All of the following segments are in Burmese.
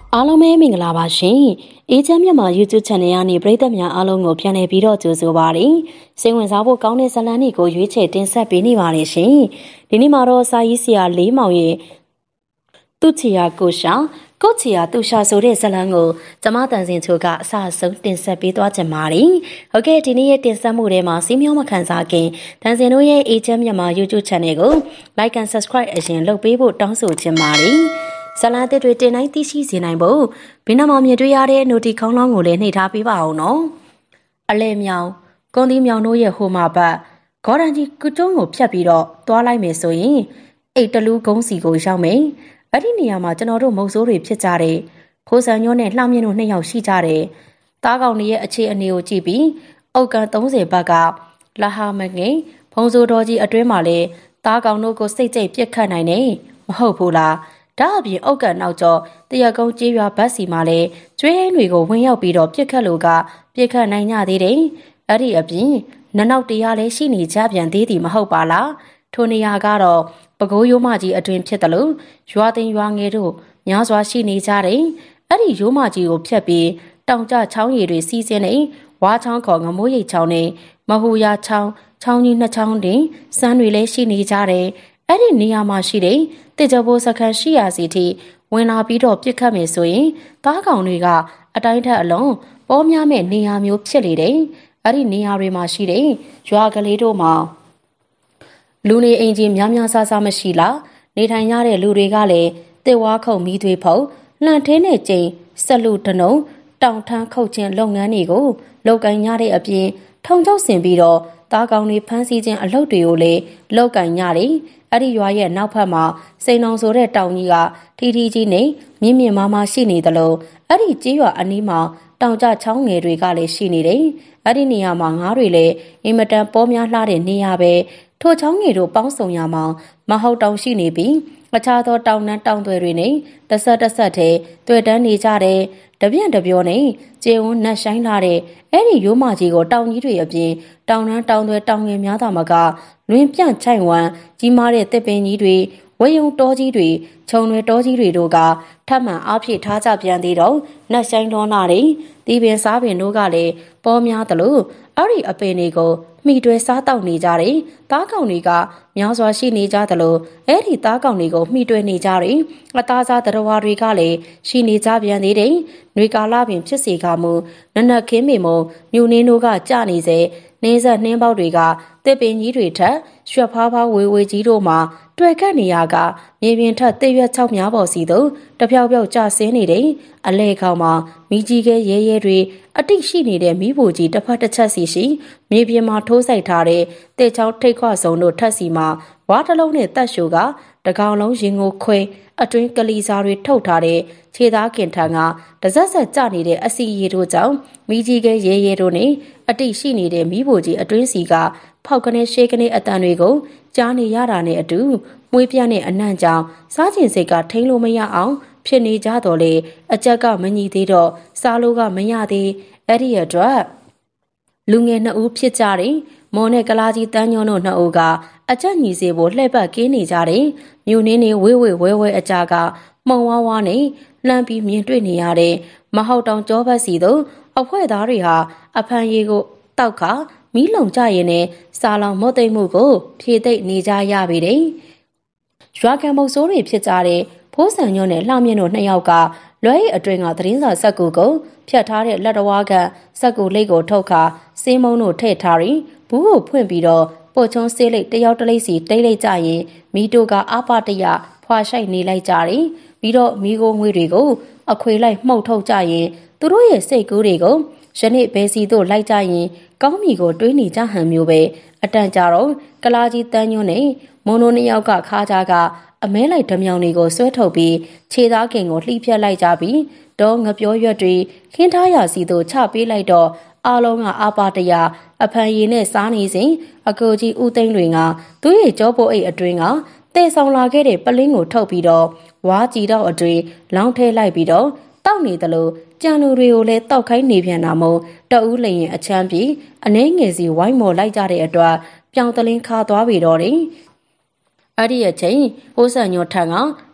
အားလုံးပဲမင်္ဂလာပါရှင်။အေးချမ်းမြန်မာ YouTube Channel ကနေပရိသတ်များအားလုံးကိုပြန်လည်ပြီးတော့ကြိုဆိုပါရစေ။စိတ်ဝင်စားဖို့ကောင်းတဲ့ဇာတ်လမ်းတွေကိုရွေးချယ်တင်ဆက်ပေးနေပါတယ်ရှင်။ဒီနေ့မှာတော့စာရေးဆရာလေးမောင်ရဲ့သူ့ချီယာကိုရှာကိုချီယာသူရှာဆိုတဲ့ဇာတ်လမ်းကိုကျမတန်စင်ချိုကအစအဆုံးတင်ဆက်ပေးသွားချင်ပါတယ်။ဟုတ်ကဲ့ဒီနေ့ရဲ့တင်ဆက်မှုထဲမှာစီးမျောမခံစားခင်တန်စင်တို့ရဲ့အေးချမ်းမြန်မာ YouTube Channel ကို Like and Subscribe အရင်လုပ်ပေးဖို့တောင်းဆိုချင်ပါတယ်။ဇလန်တစ်တွေတင်တိုင်းသိရှိစေနိုင်ဖို့ဘင်းနမောင်မြင်တွေ့ရတဲ့နိုတီခေါင်းလောင်းကိုလည်းနှိပ်ထားပေးပါအောင်နော်အလဲမြောင်ကွန်ဒီမြောင်တို့ရဲ့ဟိုမှာဘတ်ဂေါ်ဒန်ကြီးကုတုံးကိုဖြတ်ပြီးတော့သွားလိုက်မယ်ဆိုရင်အိတ်တလူးကုန်းစီကိုရောက်မယ်အဲ့ဒီနေရာမှာကျွန်တော်တို့မုတ်ဆိုးတွေဖြစ်ကြတယ်ဖိုးဆန်ညိုးနဲ့လှမြင့်တို့နှစ်ယောက်ရှိကြတယ်တားကောင်တွေရဲ့အခြေအနေကိုကြည့်ပြီးအုတ်ကန်30ဘက်ကလာဟာမငိန်ဖုံဆိုတော်ကြီးအတွင်းမှာလဲတားကောင်တို့ကိုစိတ်ကြိတ်ပြစ်ခတ်နိုင်နေမဟုတ်ဘူးလားဒါအပြင်အုတ်ကန်နောက်ကျော်တရကုန်းကျေးရွာဘတ်စီမှာလည်းကျွေးဟင်းတွေကိုဝင်ရောက်ပြီးတော့ပြစ်ခတ်လို့ကပြစ်ခတ်နိုင်ကြသေးတယ်။အဲ့ဒီအပြင်နနောက်တရားလည်းရှိနေကြပြန်သေးသည်မဟုတ်ပါလား။ထိုနေရာကတော့ပကိုးရိုးမကြီးအတွင်ဖြစ်တယ်လို့ရွာသိမ်းရွာငယ်တို့များစွာရှိနေကြတယ်။အဲ့ဒီရိုးမကြီးကိုဖြတ်ပြီးတောင်ကျချောင်းရည်တွေစီးစင်းနေဝါချောင်းခေါ်ငမိုးရိပ်ချောင်းနဲ့မဟူယာချောင်းချောင်းကြီးနှစ်ချောင်းတွင်စမ်းတွေလည်းရှိနေကြတယ်။အဲ့ဒီနေရာမှာရှိတဲ့တေချဘိုးစခန်းရှိရာစီထိဝင်လာပြီးတော့ပြစ်ခတ်မယ်ဆိုရင်တားကောင်တွေကအတိုင်းထက်အလုံးပေါ်များမဲ့နေရာမျိုးဖြစ်လေတယ်။အဲ့ဒီနေရာတွေမှာရှိတဲ့ရွာကလေးတို့မှာလူနေအိမ်ကြီးများများဆဆမရှိလားနေထိုင်ရတဲ့လူတွေကလည်းတစ်ဝါခုံမီးသွေးဖုတ်လှန်ထင်းနဲ့ကျိန်ဆက်လူတနုံတောင်ထန်းခုတ်ခြင်းလုပ်ငန်းတွေကိုလုပ်ကိုင်ရတဲ့အပြင်ထုံချောက်ဆင်ပြီးတော့တားကောင်တွေဖမ်းဆီးခြင်းအလုပ်တွေကိုလည်းလုပ်ကိုင်ရတယ်။အဲ့ဒီရွာရဲ့နောက်ဖက်မှာစိန်အောင်ဆိုတဲ့တောင်ကြီးကထီထီကြီးနဲ့မြင့်မြင့်မားမားရှိနေတယ်လို့အဲ့ဒီကျေးရွာအနီးမှာတောင်ကျချောင်းငယ်တွေကလည်းရှိနေတယ်။အဲ့ဒီနေရာမှာငါးတွေလည်းအင်မတန်ပေါ်များလှတဲ့နေရာပဲထိုချောင်းငယ်တို့ပေါင်းစုံရမှာမဟုတ်တောင်ရှိနေပြီးအခြားသောတောင်နှံတောင်သွဲတွေနဲ့တဆက်တဲ့တွေ့တန်းနေကြတဲ့တပြန့်တပြောနဲ့ကျေဝန်းနတ်ဆိုင်လာတဲ့အဲ့ဒီရိုးမကြီးကိုတောင်ကြီးတွေအပြင်တောင်နှံတောင်သွဲတောင်ငယ်များသာမကလွင်ပြန့်ချိုင်ဝမ်းကြီးမားတဲ့တစ်ပင်ကြီးတွေဝယုံတောကြီးတွေခြုံတွေတောကြီးတွေတို့ကထပ်မံအားဖြည့်ထားကြပြန်သေးတော့နတ်ဆိုင်တော်နာတွေဒီပင်စားပင်တို့ကလည်းပေါ်များသလိုအဲ့ဒီအပင်တွေကိုမိတွဲစားတောက်နေကြတယ်။သားကောင်တွေကများစွာရှိနေကြသလိုအဲ့ဒီသားကောင်တွေကိုမိတွဲနေကြတယ်။အသားစားတရားဝါတွေကလည်းရှိနေကြပြန်သေးတယ်။နှွေကာလပင်ဖြစ်စေကမူနနက်ခင်းမေမုံမြူနင်းတို့ကကြနေစေနှင်းဆက်နှင်းပေါက်တွေကတစ်ပင်ကြီးတွေထက်ရွှက်ဖားဖားဝေဝေကြီးတို့မှာတွေ့ကပ်နေရကမြေပြင်ထက်တစ်ရွက်6များပေါ်စီတို့တဖြောက်ဖြောက်ကျဆင်းနေတယ်။အလဲခေါင်မှာမိကြီးကဲရဲရဲတွေအတိရှိနေတဲ့မိဖို့ကြီးတစ်ဖက်တစ်ချက်စီရှိမြေပြင်မှာထိုးဆိုင်ထားတဲ့တဲ့ချောင်းထိတ်ခွဆုံတို့ထက်စီမှာဝါတလုံးနဲ့တက်ရှိုကတကောင်လုံးရင်ကိုခွဲအတွင်းကလီစာတွေထုတ်ထားတဲ့ခြေသားကင်ထန်ကတစက်ဆက်ကျနေတဲ့အစီရီတို့ကြောင့်မိကြီးကဲရဲရဲတို့နဲ့အတိရှိနေတဲ့မိဖို့ကြီးအတွင်းစီကဖောက်ကနေရှေးကနေအတန်တွေကိုကြားနေရတာနဲ့အတူမွေးပြန့်တဲ့အနံ့ကြောင့်စားကျင်စိတ်ကထိန်လို့မရအောင်ဖြစ်နေကြတော့လေအကြက်ကမညီသေးတော့စားလို့ကမရသေးအဲ့ဒီအတွက်လူငယ်နှစ်ဦးဖြစ်ကြတယ်မော်နဲ့ကလာကြီးတန်းညွန့်တို့နှစ်ဦးကအကြက်ညီစေဖို့လှည့်ပတ်ကင်းနေကြတယ်မြို့နှင်းနေဝေးဝဲအကြကမှုံဝါးဝါးနဲ့လှမ်းပြီးမြင်တွေ့နေရတဲ့မဟုတ်တောင်ကြောဘက်စီတို့အဖွဲ့သားတွေဟာအဖန်ရီကိုတောက်ခါမီးလုံကြရင်နဲ့စာလောင်မော့သိမ့်မှုကိုဖြည့်သိမ့်နေကြရပြီတဲ့ရွာကံမုတ်ဆိုးတွေဖြစ်ကြတဲ့ဖိုးဆန်ညွန့်နဲ့လှမြင့်တို့နှစ်ယောက်ကလွဲရီအတွင်းကသတင်းစာစက်ကူကိုဖြတ်ထားတဲ့လက်တော်ဝါကစက်ကူလိတ်ကိုထုတ်ခါစေးမုံတို့ထည့်ထားပြီးဘူးကိုဖွင့်ပြီးတော့ပို့ချုံစေးလိတ်တယောက်တလိတ်စီတိတ်လိုက်ကြရင်မီတို့ကအာပတရဖွာရှိုက်နေလိုက်ကြတယ်ပြီးတော့မိโกငွေတွေကိုအခွေလိုက်မှုတ်ထုတ်ကြရင်သူတို့ရဲ့စိတ်ကူးတွေကိုယနေ့ဘဲစီတို့လိုက်ကြရင်ကောင်းမီကိုတွေးနေကြဟန်မျိုးပဲအတန်ကြတော့ကလာကြီးတန်းညွန့်နဲ့မွန်တို့နှစ်ယောက်ကခါကြကအမဲလိုက်ဓမြောင်တွေကိုဆွဲထုတ်ပြီးခြေသားခင်ကိုလှိဖြတ်လိုက်ကြပြီးတော့ငပြောရွက်တွေခင်းထားရစီတို့ချပေးလိုက်တော့အားလုံးကအာပါတရအဖန်ရည်နဲ့စားနေစဉ်အကိုကြီးဦးသိန်းတွေကသူ့ရဲ့ကြောပိုးအိတ်အတွင်းကတဲဆောင်လာခဲ့တဲ့ပလင်းကိုထုတ်ပြီးတော့ဝါးကြည်တော့အတွင်းလောင်းထဲလိုက်ပြီးတော့တောက်နေတယ်လို့ကြံလူတွေကိုလည်းတောက်ခိုင်းနေပြန်တာမို့တအူးလျင်အချမ်းပြီးအနှဲငယ်စီဝိုင်းမော်လိုက်ကြတဲ့အတွက်ပြောင်တလင်းခါသွားပြီတော့တယ်အဲ့ဒီအချိန်ဖိုးဆန်ညိုထန်က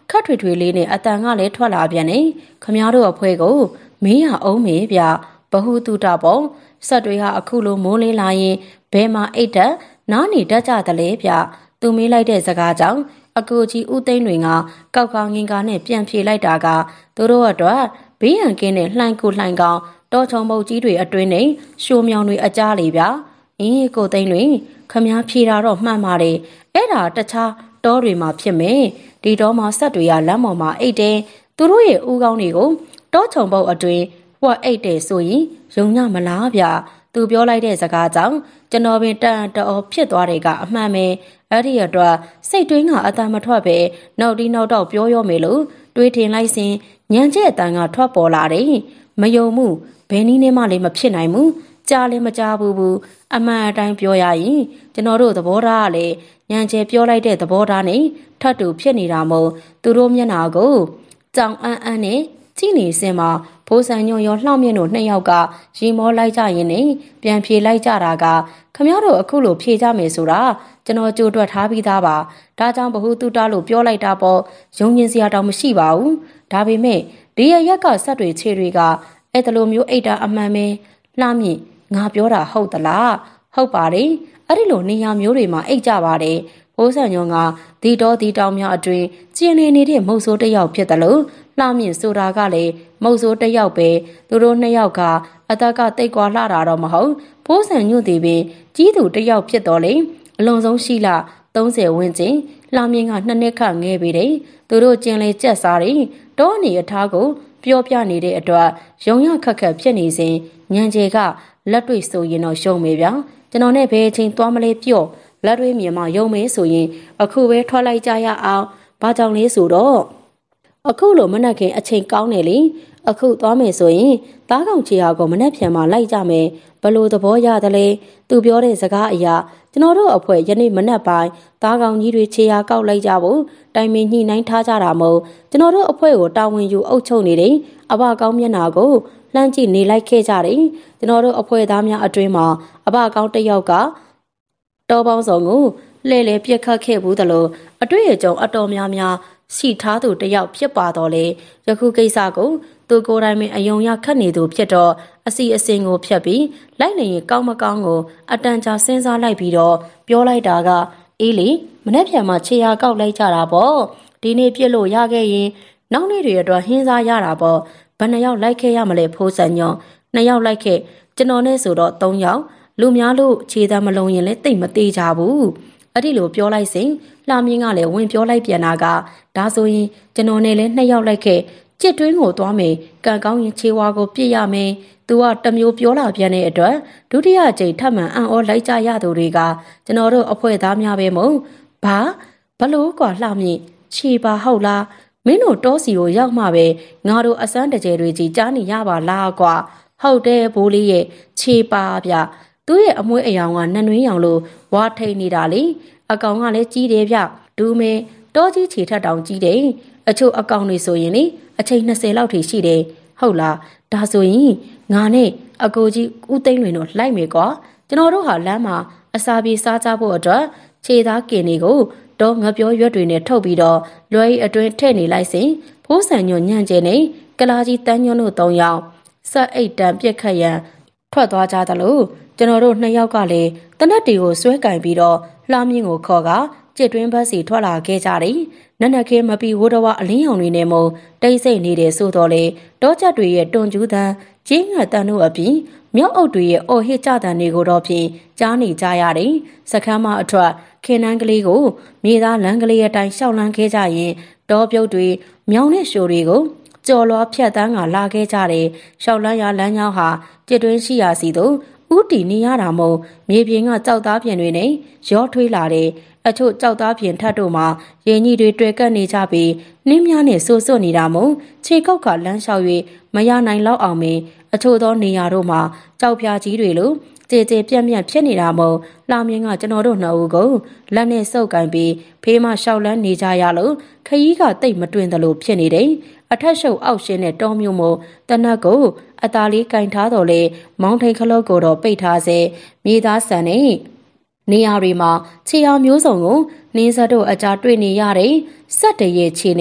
ခတ်ထွေထွေလေးနဲ့အတန်ကလည်းထွက်လာပြန်နေခမားတို့အဖွဲကိုမေးရအောင်မေဗျဘဟုတုတပေါ့ဆက်တွေဟာအခုလိုမိုးလင်းလာရင်ဘဲမှာအိတ်တက်နားနေတတ်ကြတယ်လေဗျသူမေးလိုက်တဲ့စကားကြောင့်အကူကြီးဦးသိန်းတွေကကောက်ကောင်ငင်ကာနဲ့ပြန်ဖြေလိုက်တာကသူတို့အတွက်ဘေးရန်ကင်းတဲ့လှိုင်းကိုလှိုင်းကောင်တောချုံမုတ်ကြီးတွေအတွင်းနဲ့ရှိုးမြောင်တွေအကြားလေဗျအင်းကိုသိန်းတွေခမားဖြေတာတော့မှန်ပါတယ်အဲ့ဒါတခြားတောတွေမှာဖြစ်မယ်ဒီတော့မှဆက်တွေကလမ်းပေါ်မှာအိတ်တယ်သူတို့ရဲ့ဦးကောင်းတွေကိုတောချုံပုတ်အတွင်းဟွက်အိတ်တယ်ဆိုရင်ယုံညမလားဗျသူပြောလိုက်တဲ့စကားကြောင့်ကျွန်တော်ပင်တန်တော်ဖြစ်သွားတယ်ကအမှန်ပဲအဲ့ဒီအတွက်စိတ်တွင်းကအတန်မထွက်ပဲနောက်ဒီနောက်တော့ပြောရောမယ်လို့တွေးထင်လိုက်စဉ်ညံကျဲ့အတန်ကထွက်ပေါ်လာတယ်မယုံမှုဘယ်နည်းနဲ့မှလည်းမဖြစ်နိုင်ဘူးကြားလည်းမကြားဘူးအမှန်အတိုင်းပြောရရင်ကျွန်တော်တို့သဘောထားကလည်းညံကျဲပြောလိုက်တဲ့သဘောထားနဲ့ထပ်တူဖြစ်နေတာမို့သူတို့မျက်နှာကိုကြောင်အန်းနဲ့ကြည့်နေစင်မှာဖိုးဆန်ညွန့်ရောလှောက်မြင့်တို့နှစ်ယောက်ကရီမောလိုက်ကြရင်နဲ့ပြန်ဖြေလိုက်ကြတာကခမရတို့အခုလိုဖြေကြမယ်ဆိုတာကျွန်တော်ကြိုးတွက်ထားပြီးသားပါဒါကြောင့်ဘဟုတုတလို့ပြောလိုက်တာပေါ့ယုံညင်စရာတောင်မရှိပါဘူးဒါပေမဲ့ဒီရရက်ကဆက်တွေခြေတွေကအဲ့တလိုမျိုးအိတ်တာအမှန်ပဲလှမြင့်ငါပြောတာဟုတ်သလားဟုတ်ပါတယ်အဲ့ဒီလိုနေရာမျိုးတွေမှာအိတ်ကြပါတယ်ဘိုးဆန်ညွန့်ကဒီတော်ဒီတောင်များအတွင်ကျင်းနေနေတဲ့မုတ်ဆိုးတစ်ယောက်ဖြစ်တယ်လို့လှမြင့်ဆိုတာကလည်းမုတ်ဆိုးတစ်ယောက်ပဲသူတို့နှစ်ယောက်ကအသက်ကတိတ်ကွာလှတာတော့မဟုတ်ဘိုးဆန်ညွန့်ဒီပင်ကြီးသူတစ်ယောက်ဖြစ်တော်လေအလွန်ဆုံးရှိလ30ဝန်းကျင်လှမြင့်က2နှစ်ခန့်ငယ်ပြီတဲ့သူတို့ကျင်းလေကြက်စားတယ်တောအနေအထားကိုပြောပြနေတဲ့အတွက်ရုံရခက်ခက်ဖြစ်နေစဉ်ညံကျဲကလက်တွေ့ဆိုရင်တော့ရှုံးမေဗျာကျွန်တော်နဲ့ဘယ်အချိန်သွားမလဲပြော့လက်တွေမြေမှာယုံမေးဆိုရင်အခုပဲထွက်လိုက်ကြရအောင်ဘာကြောင့်လဲဆိုတော့အခုလိုမနှက်ခင်အချိန်ကောင်းနေလေအခုသွားမယ်ဆိုရင်သားကောင်ချီဟာကိုမနှက်ပြန်မှလိုက်ကြမယ်ဘလို့သဘောရတယ်လေသူပြောတဲ့စကားအရာကျွန်တော်တို့အဖွဲ့ယနေ့မနှက်ပိုင်းသားကောင်ကြီးတွေခြေရာကောက်လိုက်ကြဖို့တိုင်ပင်ညှိနှိုင်းထားကြတာမို့ကျွန်တော်တို့အဖွဲ့ကိုတာဝန်ယူအုပ်ချုပ်နေတယ်အဘကောင်းမျက်နှာကိုလှမ်းကြည့်နေလိုက်ခဲ့ကြတယ်ကျွန်တော်တို့အဖွဲ့သားများအတွင်းမှာအဘကောင်းတစ်ယောက်ကတောပေါင်းစုံကိုလှဲ့လေပြက်ခတ်ခဲ့ဘူးသလိုအတွေ့အကြုံအတော်များများရှိထားသူတယောက်ဖြစ်ပါတော့လေယခုကိစ္စကိုသူကိုယ်တိုင်ပင်အယုံရခတ်နေသူဖြစ်တော့အစီအစဉ်ကိုဖျက်ပြီးလိုက်နေရင်ကောင်းမကောင်းကိုအတန်ကြာစဉ်းစားလိုက်ပြီးတော့ပြောလိုက်တာကအေးလေမနေ့ပြန်မှခြေရာကောက်လိုက်ကြတာပေါ့ဒီနေ့ပြစ်လို့ရခဲ့ရင်နောက်နေ့တွေအတွက်ဟင်းစားရတာပေါ့ဘယ်နှယောက်လိုက်ခဲ့ရမလဲဖိုးဆန်ညော2ယောက်လိုက်ခဲ့ကျွန်တော်နဲ့ဆိုတော့3ယောက်လူများလို့ခြေသားမလုံးရင်လည်းတိတ်မသေးကြဘူးအဲ့ဒီလိုပြောလိုက်စဉ်လှမြင့်ကလည်းဝင်ပြောလိုက်ပြန်တာကဒါဆိုရင်ကျွန်တော်နဲ့လည်း2ယောက်လိုက်ခဲ့ကြစ်တွင်းကိုသွားမယ်ကံကောင်းရင်ခြေဝါကိုပြစ်ရမယ်သူကတမျိုးပြောလာပြန်တဲ့အတွက်ဒုတိယကြိမ်ထပ်မံအံ့ဩလိုက်ကြရသူတွေကကျွန်တော်တို့အဖွဲ့သားများပဲမို့ဘလို့ကွာလှမြင့်ခြေပါဟုတ်လားမင်းတို့တောစီကိုရောက်မှပဲငါတို့အစမ်းတကြဲတွေကြီးကြားနေရပါလားကွာဟုတ်တယ်ဘိုးလေးရဲ့ခြေပါဗျသူ့ရဲ့အမွှေးအယောင်ကနန်းနွေးရောင်လို့ဝါထိန်နေတာလေအကောင်ကလည်းကြီးတယ်ဗျဒူးမဲတောကြီးခြေထက်တောင်ကြီးတယ်အချို့အကောင်တွေဆိုရင်လေအချိန်20လောက်ထိရှိတယ်ဟုတ်လားဒါဆိုရင်ငါနဲ့အကိုကြီးဦးသိန်းလွင်တို့လိုက်မယ်ကွာကျွန်တော်တို့ဟာလမ်းမှာအစာပြေစားကြဖို့အတွက်ခြေသားကင်တွေကိုတော့ငပြောရွက်တွေနဲ့ထုတ်ပြီးတော့လွယ်အတွင်းထည့်နေလိုက်စဉ်ဖိုးဆန်ညွန့်ညံ့ကျဲနေကလာကြီးတန်းညွန့်တို့3ယောက်ဆက်အိတ်တန်ပြက်ခတ်ရန်ထွက်သွားကြသလိုကျွန်တော်တို့2ယောက်ကလည်းတနက်တီကိုဆွဲကင်ပြီးတော့လှမြင့်ကိုခေါ်ကကြစ်တွင်းဘက်စီထွက်လာခဲ့ကြတယ်နက်နက်ခင်းမပီဝိုးတော်အလင်းရောင်တွေနဲ့မို့တိတ်ဆိတ်နေတယ်ဆိုတော့လေတောချက်တွေရဲ့တွန်ကျူးတန်းကျင်းငတ်တန်းတို့အပြင်မြောက်အုပ်တွေရဲ့အော်ဟစ်ကြတန်းတွေကိုတော့ဖြင့်ကြားနေကြရတယ်စခန်းမအထွက်ခင်းနှန်းကလေးကိုမြေသားလမ်းကလေးအတိုင်းရှောက်လန်းခဲ့ကြရင်တောပြုတ်တွေမြောင်နဲ့ရှိုးတွေကိုကြော်လွားဖြတ်တန်းကလာခဲ့ကြတယ်ရှောက်လန်းရလမ်းကြောင်းဟာကြစ်တွင်းရှိရာစီတို့ဥတီနေရတာမို့မြေပြင်ကကြောက်သားပြင်တွေနဲ့ရောထွေးလာတယ်အချို့ကြောက်သားပြင်ထပ်တို့မှာရင်ကြီးတွေတွေ့ကပ်နေကြပြီးနှင်းများနဲ့ဆိုးစွတ်နေတာမို့ခြေကောက်ကလမ်းလျှောက်၍မရနိုင်လောက်အောင်ပင်အချို့သောနေရာတို့မှာကြောက်ဖြာကြီးတွေလိုကြေကြေပြန့်ပြန့်ဖြစ်နေတာမို့လှမြင့်ကကျွန်တော်တို့2ဦးကိုလက်နဲ့စုပ်ကင်ပြီးဖေးမလျှောက်လန်းနေကြရလို့ခရီးကတိတ်မတွင်သလိုဖြစ်နေတယ်အထက်ရှုပ်အောက်ရှင်းတဲ့တောမျိုးမို့တနက်ကိုအသားလေးကင်ထားတော်လေမောင်းထိန်ခလုတ်ကိုတော့ပိတ်ထားစေမြေသားဆန်နဲ့နေရာတွေမှာခြေအောင်မျိုးစုံကိုနင်းစက်တို့အကြားတွေ့နေရတယ်ဆက်တရဲ့ခြေနဲ့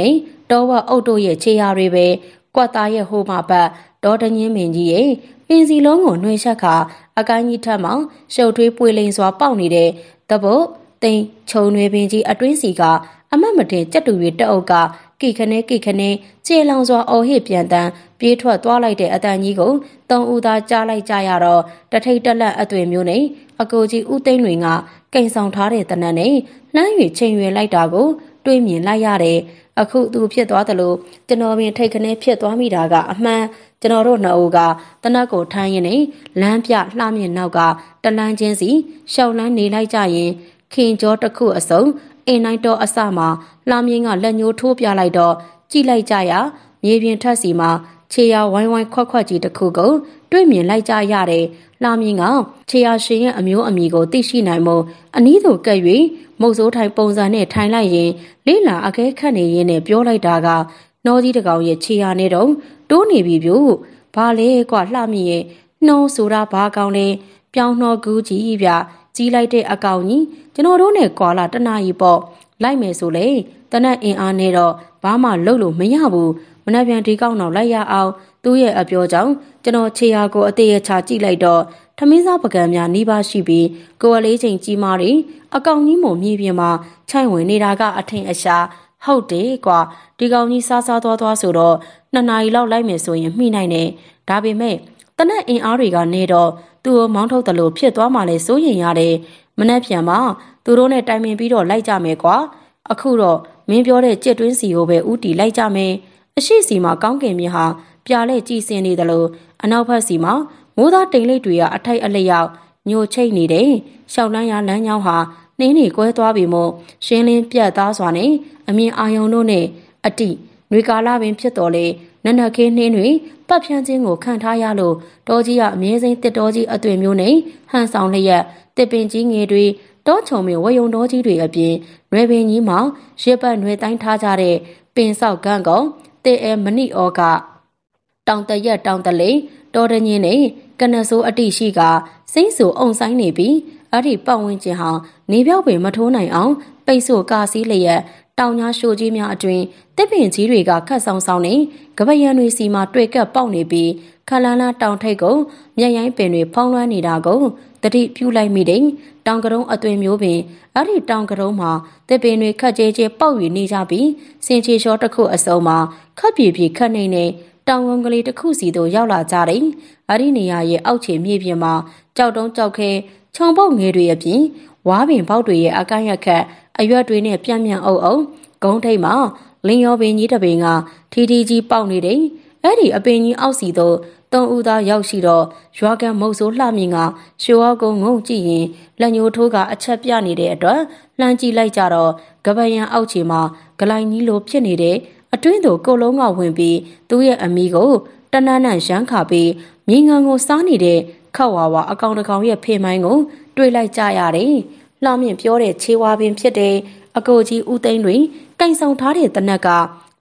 တောဝအုတ်တို့ရဲ့ခြေရာတွေပဲကွက်သားရဲ့ဟိုမှာပတ်ဒေါ်တငင်းမင်းကြီးရဲ့ပင်စီလုံးကိုနှွှဲချက်ခါအကိုင်းကြီးထက်မှရှုပ်ထွေးပွေလိန်စွာပေါက်နေတဲ့တပုတ်တိမ်ခြုံရွေပင်ကြီးအတွင်းစီကအမတ်မတင်ကြက်တူရီတအုပ်ကကိခနဲကျေလောင်စွာအော်ဟစ်ပြန်တန်းပြေးထွက်သွားလိုက်တဲ့အတန်ကြီးကိုသုံးဦးသားကြားလိုက်ကြရတော့တထိတ်တက်လက်အသွင်မျိုးနဲ့အကိုကြီးဦးသိန်းတွေကကိန်ဆောင်ထားတဲ့တနတ်နဲ့လှမ်း၍ချိန်ရွယ်လိုက်တာကိုတွေးမြင်လိုက်ရတယ်အခုသူဖြစ်သွားတယ်လို့ကျွန်တော်ပင်ထိတ်ခနဲဖြစ်သွားမိတာကအမှန်ကျွန်တော်တို့နှစ်ဦးကတနတ်ကိုထိုင်းရင်နဲ့လမ်းပြလှမြင့်နောက်ကတလန်းချင်းစီရှောက်လန်းနေလိုက်ကြရင်ခင်ကျော်တစ်ခုအစုံအင်းနိုင်တော်အစမှာလှမြင့်ကလက်ညှိုးထိုးပြလိုက်တော့ကြည့်လိုက်ကြရမြေပြင်ထက်စီမှာခြေရဝိုင်းခွက်ကြီးတစ်ခုကိုတွေ့မြင်လိုက်ကြရတယ်လှမြင့်ကခြေရရှင်ရဲ့အမျိုးအမည်ကိုသိရှိနိုင်မှုအနည်းသို့ကပ်၍မုတ်ဆိုးထိုင်ပုံစံနဲ့ထိုင်လိုက်ရင်လေးလာအခဲခတ်နေရင်းနဲ့ပြောလိုက်တာကနှောကြီးတကောင်ရဲ့ခြေရနဲ့တော့တိုးနေပြီဗျဘာလဲကွာလှမြင့်ရဲ့နှောဆိုတာဘာကောင်းလဲပြောင်းနှောကူးကြီးပြကြီးလိုက်တဲ့အကောင်ကြီးကျွန်တော်တို့နဲ့ကွာလာတနာကြီးပေါ့လိုက်မယ်ဆိုလေတနက်အင်အားနဲ့တော့ဘာမှလုပ်လို့မရဘူးမနှက်ပြန်ဒီကောက်တော့လိုက်ရအောင်သူ့ရဲ့အပြောကြောင့်ကျွန်တော်ခြေရာကိုအသေးအချာကြည့်လိုက်တော့ထမင်းစားပကံများနှီးပါရှိပြီးကိုယ်အလေးချိန်ကြီးမားတွေအကောင်ကြီးမို့မြေပြင်မှာခြိုင်ဝင်နေတာကအထင်အရှာဟုတ်တယ်ကွာဒီကောင်ကြီးစားသွားဆိုတော့2 နာရီလောက်လိုက်မယ်ဆိုရင်မှီနိုင်တယ်ဒါပေမဲ့တနက်အင်အားတွေကနေတော့သူ့ကိုမောင်းထုတ်တယ်လို့ဖြစ်သွားမှလဲစိုးရင်ရတယ်မနှက်ပြန်မှာသူတို့နဲ့တိုင်ပင်ပြီးတော့လိုက်ကြမယ်ကွာအခုတော့မင်းပြောတဲ့ကြက်တွင်းစီကိုပဲဥတီလိုက်ကြမယ်အရှိစီမှာကောင်းကင်မြေဟာပြာလဲကြည်စင်နေတယ်လို့အနောက်ဘက်စီမှာမိုးသားတိမ်လိပ်တွေကအထိုက်အလျောက်ညိုချိတ်နေတယ်ရှောက်လန်းရလမ်းကြောင်းဟာနှင်းနေကွဲသွားပြီမို့ရှင်းလင်းပြတ်သားစွာနဲ့အမြင်အာယုံတို့နဲ့အတိຫນွေကာလပင်ဖြစ်တော်လေနနခင်းနှင်းတွေပတ်ဖြန်းခြင်းကိုခံထားရလို့တောကြီးကအမြဲစိမ်းတစ်တောကြီးအသွင်မျိုးနဲ့ဟန်ဆောင်လျက်တစ်ပင်ကြီးငယ်တွေတောချုံမြဝယုံတော်ကြီးတွေအပြင်နွယ်ပင်ကြီးမှာရစ်ပတ်နွယ်တိုင်းထားကြတဲ့ပင်ဆောက်ကန်းကောင်တဲအဲမဏိဩကတောင်တရက်တောင်တလိတော်တညင်းနဲ့ကနဆိုးအတိရှိကစိမ့်ဆူအုံဆိုင်နေပြီးအဲ့ဒီပတ်ဝန်းကျင်ဟာနေပြောက်ပင်မထိုးနိုင်အောင်ပိတ်ဆို့ကာစီးလျက်တောင်ညာရှိုးကြီးများအတွင်တစ်ပင်ကြီးတွေကခတ်ဆောင်နေကပယံတွေစီမှာတွေ့ကပ်ပေါက်နေပြီးခလန်းလာတောင်ထိပ်ကိုမျက်ရိုင်းပင်တွေဖောင်းလွှမ်းနေတာကိုတတိပြုလိုက်မိတယ်တောင်ကရုံးအသွင်မျိုးပင်အဲ့ဒီတောင်ကရုံးမှာတစ်ပင်တွေခတ်ကျဲပေါက်ယူနေကြပြီးစင်ချေလျှောတစ်ခုအစုံမှာခတ်ပြေခတ်နေနေတောင်ဝန်းကလေးတစ်ခုစီတို့ရောက်လာကြတယ်အဲ့ဒီနေရာရဲ့အောက်ခြေမြေပြင်မှာကြောက်တုံးကြောက်ခဲခြုံပုတ်ငယ်တွေအပြင်ဝါးပင်ပေါက်တွေရဲ့အကိုင်းရက်ခတ်အရွက်တွေနဲ့ပြန့်အုပ်ဂုံးထိပ်မှာလင်းရောပင်ကြီးတစ်ပင်ကထီကြီးပေါက်နေတယ်အဲ့ဒီအပင်ကြီးအောက်စီတို့3 ဦးသားရောက်ရှိတော့ရွာကန်မုတ်ဆိုးလှမြင့်ကရှိုးအောင်ငုံကြည့်ရင်လက်ညှိုးထိုးကအချက်ပြနေတဲ့အတွက်လှမ်းကြည့်လိုက်ကြတော့ကပယံအောက်ခြေမှာဂလိုင်းကြီးလိုဖြစ်နေတဲ့အတွင်းသို့ကိုလုံးကဝင်ပြီးသူ့ရဲ့အမိကိုတနန်းနန့်ရမ်းခါပြီးမြေငံကိုစားနေတဲ့ခတ်ဝါအကောင်တကောင်ရဲ့ဖေမိုင်းကိုတွေးလိုက်ကြရတယ်လှမြင့်ပြောတဲ့ခြေဝါပင်ဖြစ်တဲ့အကိုကြီးဦးသိန်းတွင်ကင်ဆောင်ထားတဲ့တနက်က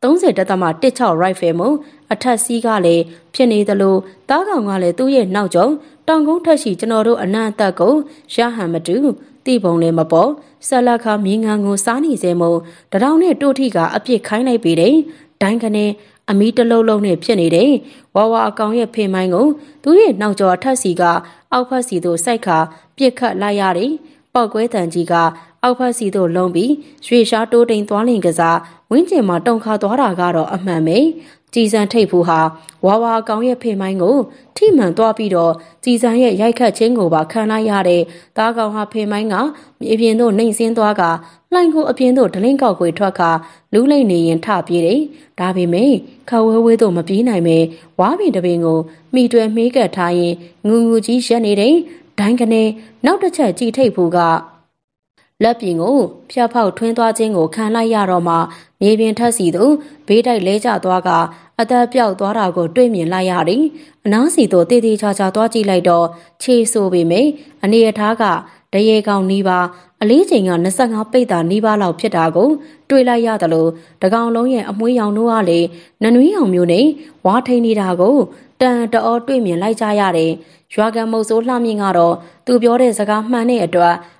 30.16 rifle မို့အထက်စီးကလည်းဖြစ်နေသလိုတားကောင်ကလည်းသူ့ရဲ့နောက်ကျုံတောင်ကုန်းထက်ရှိကျွန်တော်တို့အနံ့အသက်ကိုရဟန်မတူတိပုံလည်းမပေါ်ဆက်လက်ခါမြင်းငံကိုစားနေစေမို့တရောင်နဲ့တိုးထိကအပြစ်ခိုင်းလိုက်ပေတယ်ဒိုင်းကနေအမီတလုံးလုံးနဲ့ဖြစ်နေတယ်ဝါအကောင်ရဲ့ဖေမိုင်းကိုသူ့ရဲ့နောက်ကျော်အထက်စီကအောက်ဖက်စီသို့စိုက်ခါပြစ်ခတ်လိုက်ရတယ်ပောက်ကွဲတန်ကြီးကအောက်ဖက်စီသို့လုံးပြီးရွှေရှားတိုးတိန်သွားလင်ကစားဝင်းကျင်မှာတုံခါသွားတာကတော့အမှန်ပဲကြည်စံထိတ်ဖူးဟာဝါအကောင်ရဲ့ဖေမိုင်းကိုထိမှန်သွားပြီးတော့ကြည်စံရဲ့ရိုက်ခတ်ခြင်းကိုပါခံလိုက်ရတဲ့တားကောင်ဟာဖေမိုင်းကမြေပြင်သို့နှိမ်ဆင်းသွားကလှိုင်ကိုအပြင်သို့ဒလင်းကောက်ကွေထွက်ခါလူးလိမ့်နေရင်ထပြေးတယ်ဒါပေမဲ့ခဝဲဝဲသို့မပြေးနိုင်ပဲဝါပင်တပင်ကိုမိတွယ်မေးကပ်ထားရင်ငူကြီးရက်နေတယ်ဒိုင်းကနေနောက်တစ်ချက်ကြည်ထိတ်ဖူးကလက်ပြင်ကိုဖျက်ဖောက်ထွင်းသွားခြင်းကိုခံလိုက်ရတော့မှမြေပြင်ထက်စီသို့ဘေးတိုက်လဲကျသွားကအသက်ပြောက်သွားတာကိုတွေ့မြင်လိုက်ရတယ်။အနားစီသို့တည်တည်ချာချာသွားကြည့်လိုက်တော့ခြေဆိုပေမယ့်အနေအထားကတရေကောင်နီးပါအလေးချိန်က25ပိတ်တာနီးပါလောက်ဖြစ်တာကိုတွေ့လိုက်ရတယ်လို့တကောင်လုံးရဲ့အမွှေးရောင်တို့ကလေနနွေးရောင်မျိုးနဲ့ဝါထိန်နေတာကိုတန်တအောတွေ့မြင်လိုက်ကြရတယ်။ရွာကန်မုတ်ဆိုးလှမြင့်ကတော့သူပြောတဲ့စကားမှန်တဲ့အတွက်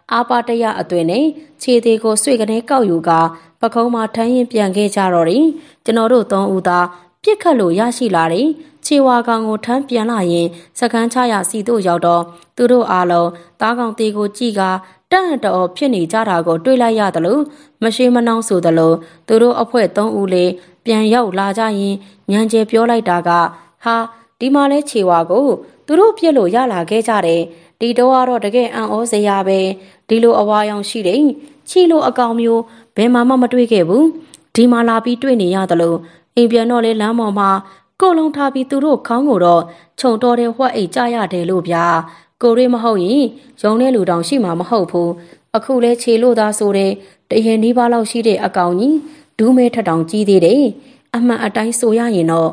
အာပါတရအသွင်နဲ့ခြေသေးကိုဆွေကနေကောက်ယူကပခုံးမှာထမ်းရင်ပြန်ခဲ့ကြတော့တယ်ကျွန်တော်တို့3ဦးသာပြစ်ခတ်လို့ရရှိလာတယ်ခြေဝါကောင်ကိုထမ်းပြန်လာရင်စကန်းချရစီတို့ရောက်တော့သူတို့အားလုံးသားကောင်သေးကိုကြည့်ကတန့်တော်ဖြစ်နေကြတာကိုတွေ့လိုက်ရတယ်လို့မရှိမနှောင်းဆိုတယ်လို့သူတို့အဖွဲ့3ဦးလေးပြန်ရောက်လာကြရင်ညံကျဲပြောလိုက်တာကဟာဒီမှာလဲခြေဝါကိုသူတို့ပြစ်လို့ရလာခဲ့ကြတယ်ဒီတော့ကတော့တကယ်အံ့ဩစရာပဲဒီလိုအဝါရောင်ရှိတယ်ချီလိုအကောင်မျိုးဘယ်မှမတွေ့ခဲ့ဘူးဒီမှာလာပြီးတွေ့နေရတယ်လို့အိမ်ပြန်တော့လဲလမ်းပေါ်မှာကိုလုံးထားပြီးသူတို့ခေါင်းကိုတော့ခြုံတော်တဲ့ဝှက်အိတ်ကြရတယ်လို့ဗျာကိုရေးမဟုတ်ရင်ရုံတဲ့လူတောင်ရှိမှာမဟုတ်ဘူးအခုလဲခြေလို့သားဆိုတဲ့တရင်နီးပါးလောက်ရှိတဲ့အကောင်ကြီးဒူးမဲထက်တောင်ကြီးသေးတယ်အမှန်အတိုင်းဆိုရရင်တော့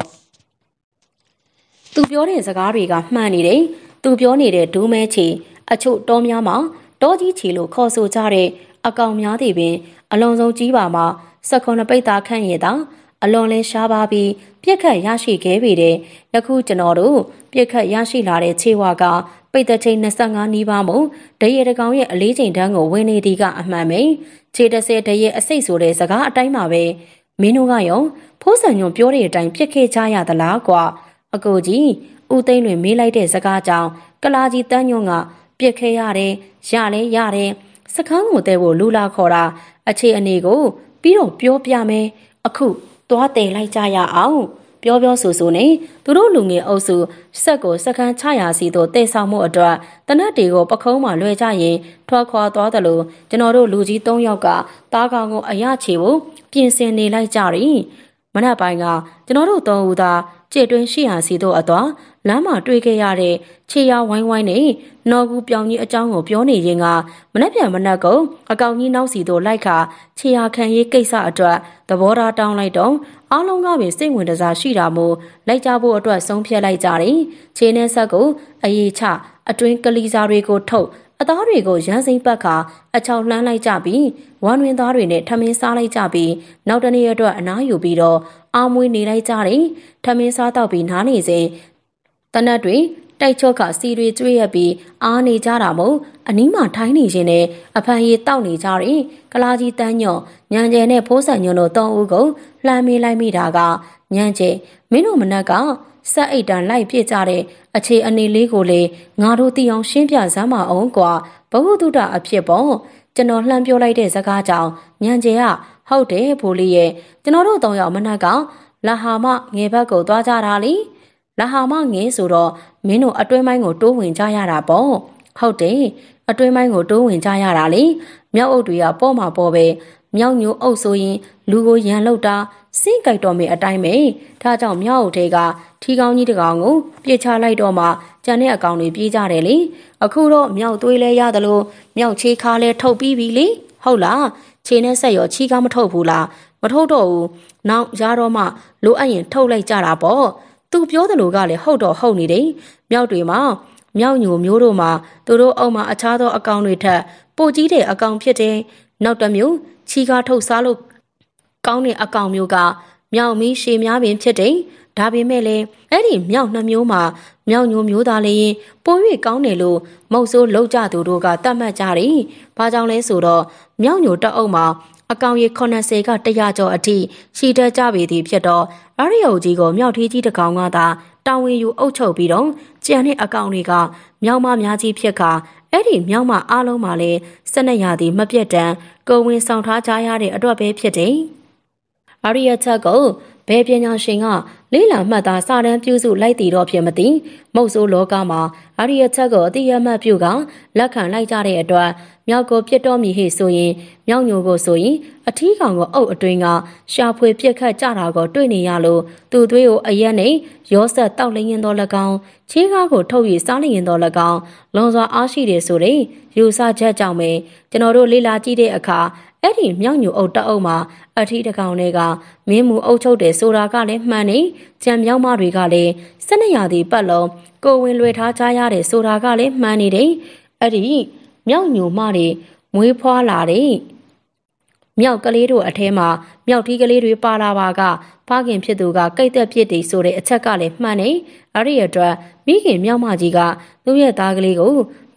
သူပြောတဲ့စကားတွေကမှန်နေတယ်သူပြောနေတဲ့ဒူးမဲချီအချို့တောများမှာတောကြီးချီလို့ခေါ်ဆိုကြတဲ့အကောင်များတွေပင်အလုံးစုံကြီးပါမှာ19ပိတ်သားခန့်ရတာအလွန်လဲရှားပါပြီးပြက်ခတ်ရရှိခဲ့ပေတဲ့ယခုကျွန်တော်တို့ပြက်ခတ်ရရှိလာတဲ့ခြေဝါကပိတ်တဲ့ချိန်25နီးပါးမို့တရေတကောင်ရဲ့အလေးချိန်တန်းကိုဝင်နေသည်ကအမှန်ပဲခြေ30တရေအစိတ်ဆိုတဲ့စကားအတိုင်းပါပဲမင်းတို့ကရောဖိုးဆန်ညွန်ပြောတဲ့အတိုင်းပြက်ခဲ့ကြရသလားကွာအကိုကြီးဦးသိန်းလွင်မေးလိုက်တဲ့စကားကြောင့်ကလာကြီးတန်းညွန်ကပြက်ခဲ့ရတယ်ရလဲရတယ်စခန်းကိုတဲဖို့လူလာခေါ်တာအခြေအနေကိုပြီးတော့ပြောပြမယ်အခုသွားတယ်လိုက်ကြရအောင်ပြောဆိုနေသူတို့လူငယ်အုပ်စုဆက်ကိုစခန်းချရာစီတို့တဲဆောင်မှုအတွက်တနတ်တွေကိုပခုံးမှလွှဲကြရင်ထွက်ခွာသွားတယ်လို့ကျွန်တော်တို့လူကြီး3ယောက်ကတားကောင်ကိုအရချေဖို့ပြင်ဆင်နေလိုက်ကြတယ်မနက်ပိုင်းကကျွန်တော်တို့3ဦးသာကြည်တွင်းရှိရာစီတို့အသွားလမ်းမှာတွေ့ခဲ့ရတဲ့ခြေရဝိုင်းဝိုင်းနဲ့နော်ကူပြောင်ကြီးအကြောင်းကိုပြောနေရင်ကမနက်ဖြန်မနက်ကအကောင်ကြီးနောက်စီတို့လိုက်ခါခြေရခံရေးကိစ္စအတွက်သဘောထားတောင်းလိုက်တော့အားလုံးကပင်စိတ်ဝင်စားရှိတာမို့လိုက်ကြဖို့အတွက်ဆုံးဖြတ်လိုက်ကြတယ်ခြေနဲ့ဆက်ကိုအရေးချအတွင်းကလီစာတွေကိုထုတ်အသားတွေကိုရမ်းစိမ့်ပတ်ခါအချောက်လှမ်းလိုက်ကြပြီးဝမ်းတွင်သားတွေနဲ့ထမင်းစားလိုက်ကြပြီးနောက်တနေ့အတွက်အနားယူပြီးတော့အာမွေးနေလိုက်ကြတယ်ထမင်းစားတော့ပြီးနားနေစဉ်တနတ်တွေတိုက်ချော့ကစီတွေကျွေးရပြီးအားနေကြတာမို့အနီးမှာထိုင်းနေရင်နဲ့အဖန်ရီတောက်နေကြတယ်ကလာကြီးတန်းညော့ညံကျဲနဲ့ဖိုးဆန်ညွန့်တို့3ဦးကိုလှမ်းမေးလိုက်မိတာကညံကျဲမင်းတို့မနက်ကဆက်အိတ်တန်လိုက်ပြစ်ကြတဲ့အခြေအနေလေးကိုလေငါတို့သိအောင်ရှင်းပြစမ်းမအောင်ကွာဘဝတုဒ္ဒအဖြစ်ပေါ့ကျွန်တော်လှမ်းပြောလိုက်တဲ့စကားကြောင့်ညံကျဲကဟုတ်တယ်ဖိုးလေးရဲ့ကျွန်တော်တို့3ယောက်မနက်ကလာဟာမငယ်ဘက်ကိုသွားကြတာလေလာဟာမငယ်ဆိုတော့မင်းတို့အတွင်းပိုင်းကိုတိုးဝင်ကြရတာပေါ့ဟုတ်တယ်အတွင်းပိုင်းကိုတိုးဝင်ကြရတာလေမြောက်အုပ်တွေကပေါ့မှာပေါ့ပဲမြောက်ညိုအုပ်ဆိုရင်လူကိုရန်လောက်တာစိတ်ကြိုက်တော်မေအတိုင်းပဲဒါကြောင့်မြောက်အုပ်တွေကထီကောင်းကြီးတကောင်ကိုပြစ်ချလိုက်တော့မှကျန်တဲ့အကောင်တွေပြေးကြတယ်လေအခုတော့မြောက်သွေးလဲရတယ်လို့မြောက်ချေခါလဲထုတ်ပြီးပြီလေဟုတ်လားခြေနဲ့ဆက်ရောချီကားမထုတ်ဘူးလားမထုတ်တော့ဘူးနောက်ရတော့မှလိုအပ်ရင်ထုတ်လိုက်ကြတာပေါ့သူပြောတယ်လို့ကလည်းဟုတ်တော့ဟုတ်နေတယ်မြောက်တွေမှာမြောက်ညိုမျိုးတို့မှာသူတို့အုံမှာအခြားသောအကောင်တွေထက်ပိုကြီးတဲ့အကောင်ဖြစ်တယ်နောက်တစ်မျိုးချီကားထုတ်စားလို့ကောင်းတဲ့အကောင်မျိုးကမြောက်မီးရှည်များပင်ဖြစ်တယ်ဒါပေမဲ့လည်းအဲ့ဒီမြောက်2မျိုးမှာမြောက်ညိုမျိုးသားလည်းပို၍ကောင်းတယ်လို့မုတ်ဆိုးလောက်ကြသူတို့ကတတ်မှတ်ကြတယ်။ဘာကြောင့်လဲဆိုတော့မြောက်ညိုတအုပ်မှာအကောင်ရေ80က100ကျော်အထိရှိတတ်ကြပေသည်ဖြစ်တော့အရိယုတ်ကြီးကိုမြောက်ထီးကြီးတစ်ကောင်ကသာတောင်ဝင်ယူအုပ်ချုပ်ပြီးတော့ကျန်တဲ့အကောင်တွေကမြောက်မများကြီးဖြစ်ခါအဲ့ဒီမြောက်မအားလုံးမှာလည်းစနစ်ရသည်မပြတ်တမ်းကိုဝင်ဆောင်ထားကြရတဲ့အတွက်ပဲဖြစ်တယ်။အရိယချက်ကိုဘယ်ပညာရှင်ကလေးလာမှတ်သားစာတမ်းပြုစုလိုက်တည်တော့ဖြစ်မသိမုတ်ဆိုးလောကမှာအရိယချက်ကိုအတိအမှတ်ပြုကလက်ခံလိုက်ကြတဲ့အတွက်မြောက်ကိုပြစ်တော်မီဟိဆိုရင်မြောက်ညိုကိုဆိုရင်အထီးကောင်ကိုအုပ်အတွင်းကရှာဖွေပြက်ခတ်ကြတာကိုတွေ့နေရလို့သူ့သွေးကိုအရက်နဲ့ရောဆက်တောက်လျင်တော်၎င်းချေးကားကိုထုတ်၍စားလျင်တော်၎င်းလွန်စွာအားရှိတယ်ဆိုတဲ့ယူဆချက်ကြောင့်ပဲကျွန်တော်တို့လေ့လာကြည့်တဲ့အခါအဲ့ဒီမြောက်ညိုအုပ်တအုပ်မှာအထီးတစ်ကောင်တွေကမင်းမူအုပ်ချုပ်တယ်ဆိုတာကလည်းမှန်နေကြံမြောက်မတွေကလည်း12ရာသီပတ်လုံးကိုဝင်လွယ်ထားကြရတယ်ဆိုတာကလည်းမှန်နေတယ်အဲ့ဒီမြောက်ညိုမတွေမွေးဖွားလာတယ်မြောက်ကလေးတို့အထဲမှာမြောက်ထီးကလေးတွေပါလာပါကဖခင်ဖြစ်သူကကိတ်သက်ဖြစ်တယ်ဆိုတဲ့အချက်ကလည်းမှန်နေအဲ့ဒီအတွက်မိခင်မြောက်မကြီးကသူ့ရဲ့သားကလေးကိုဖ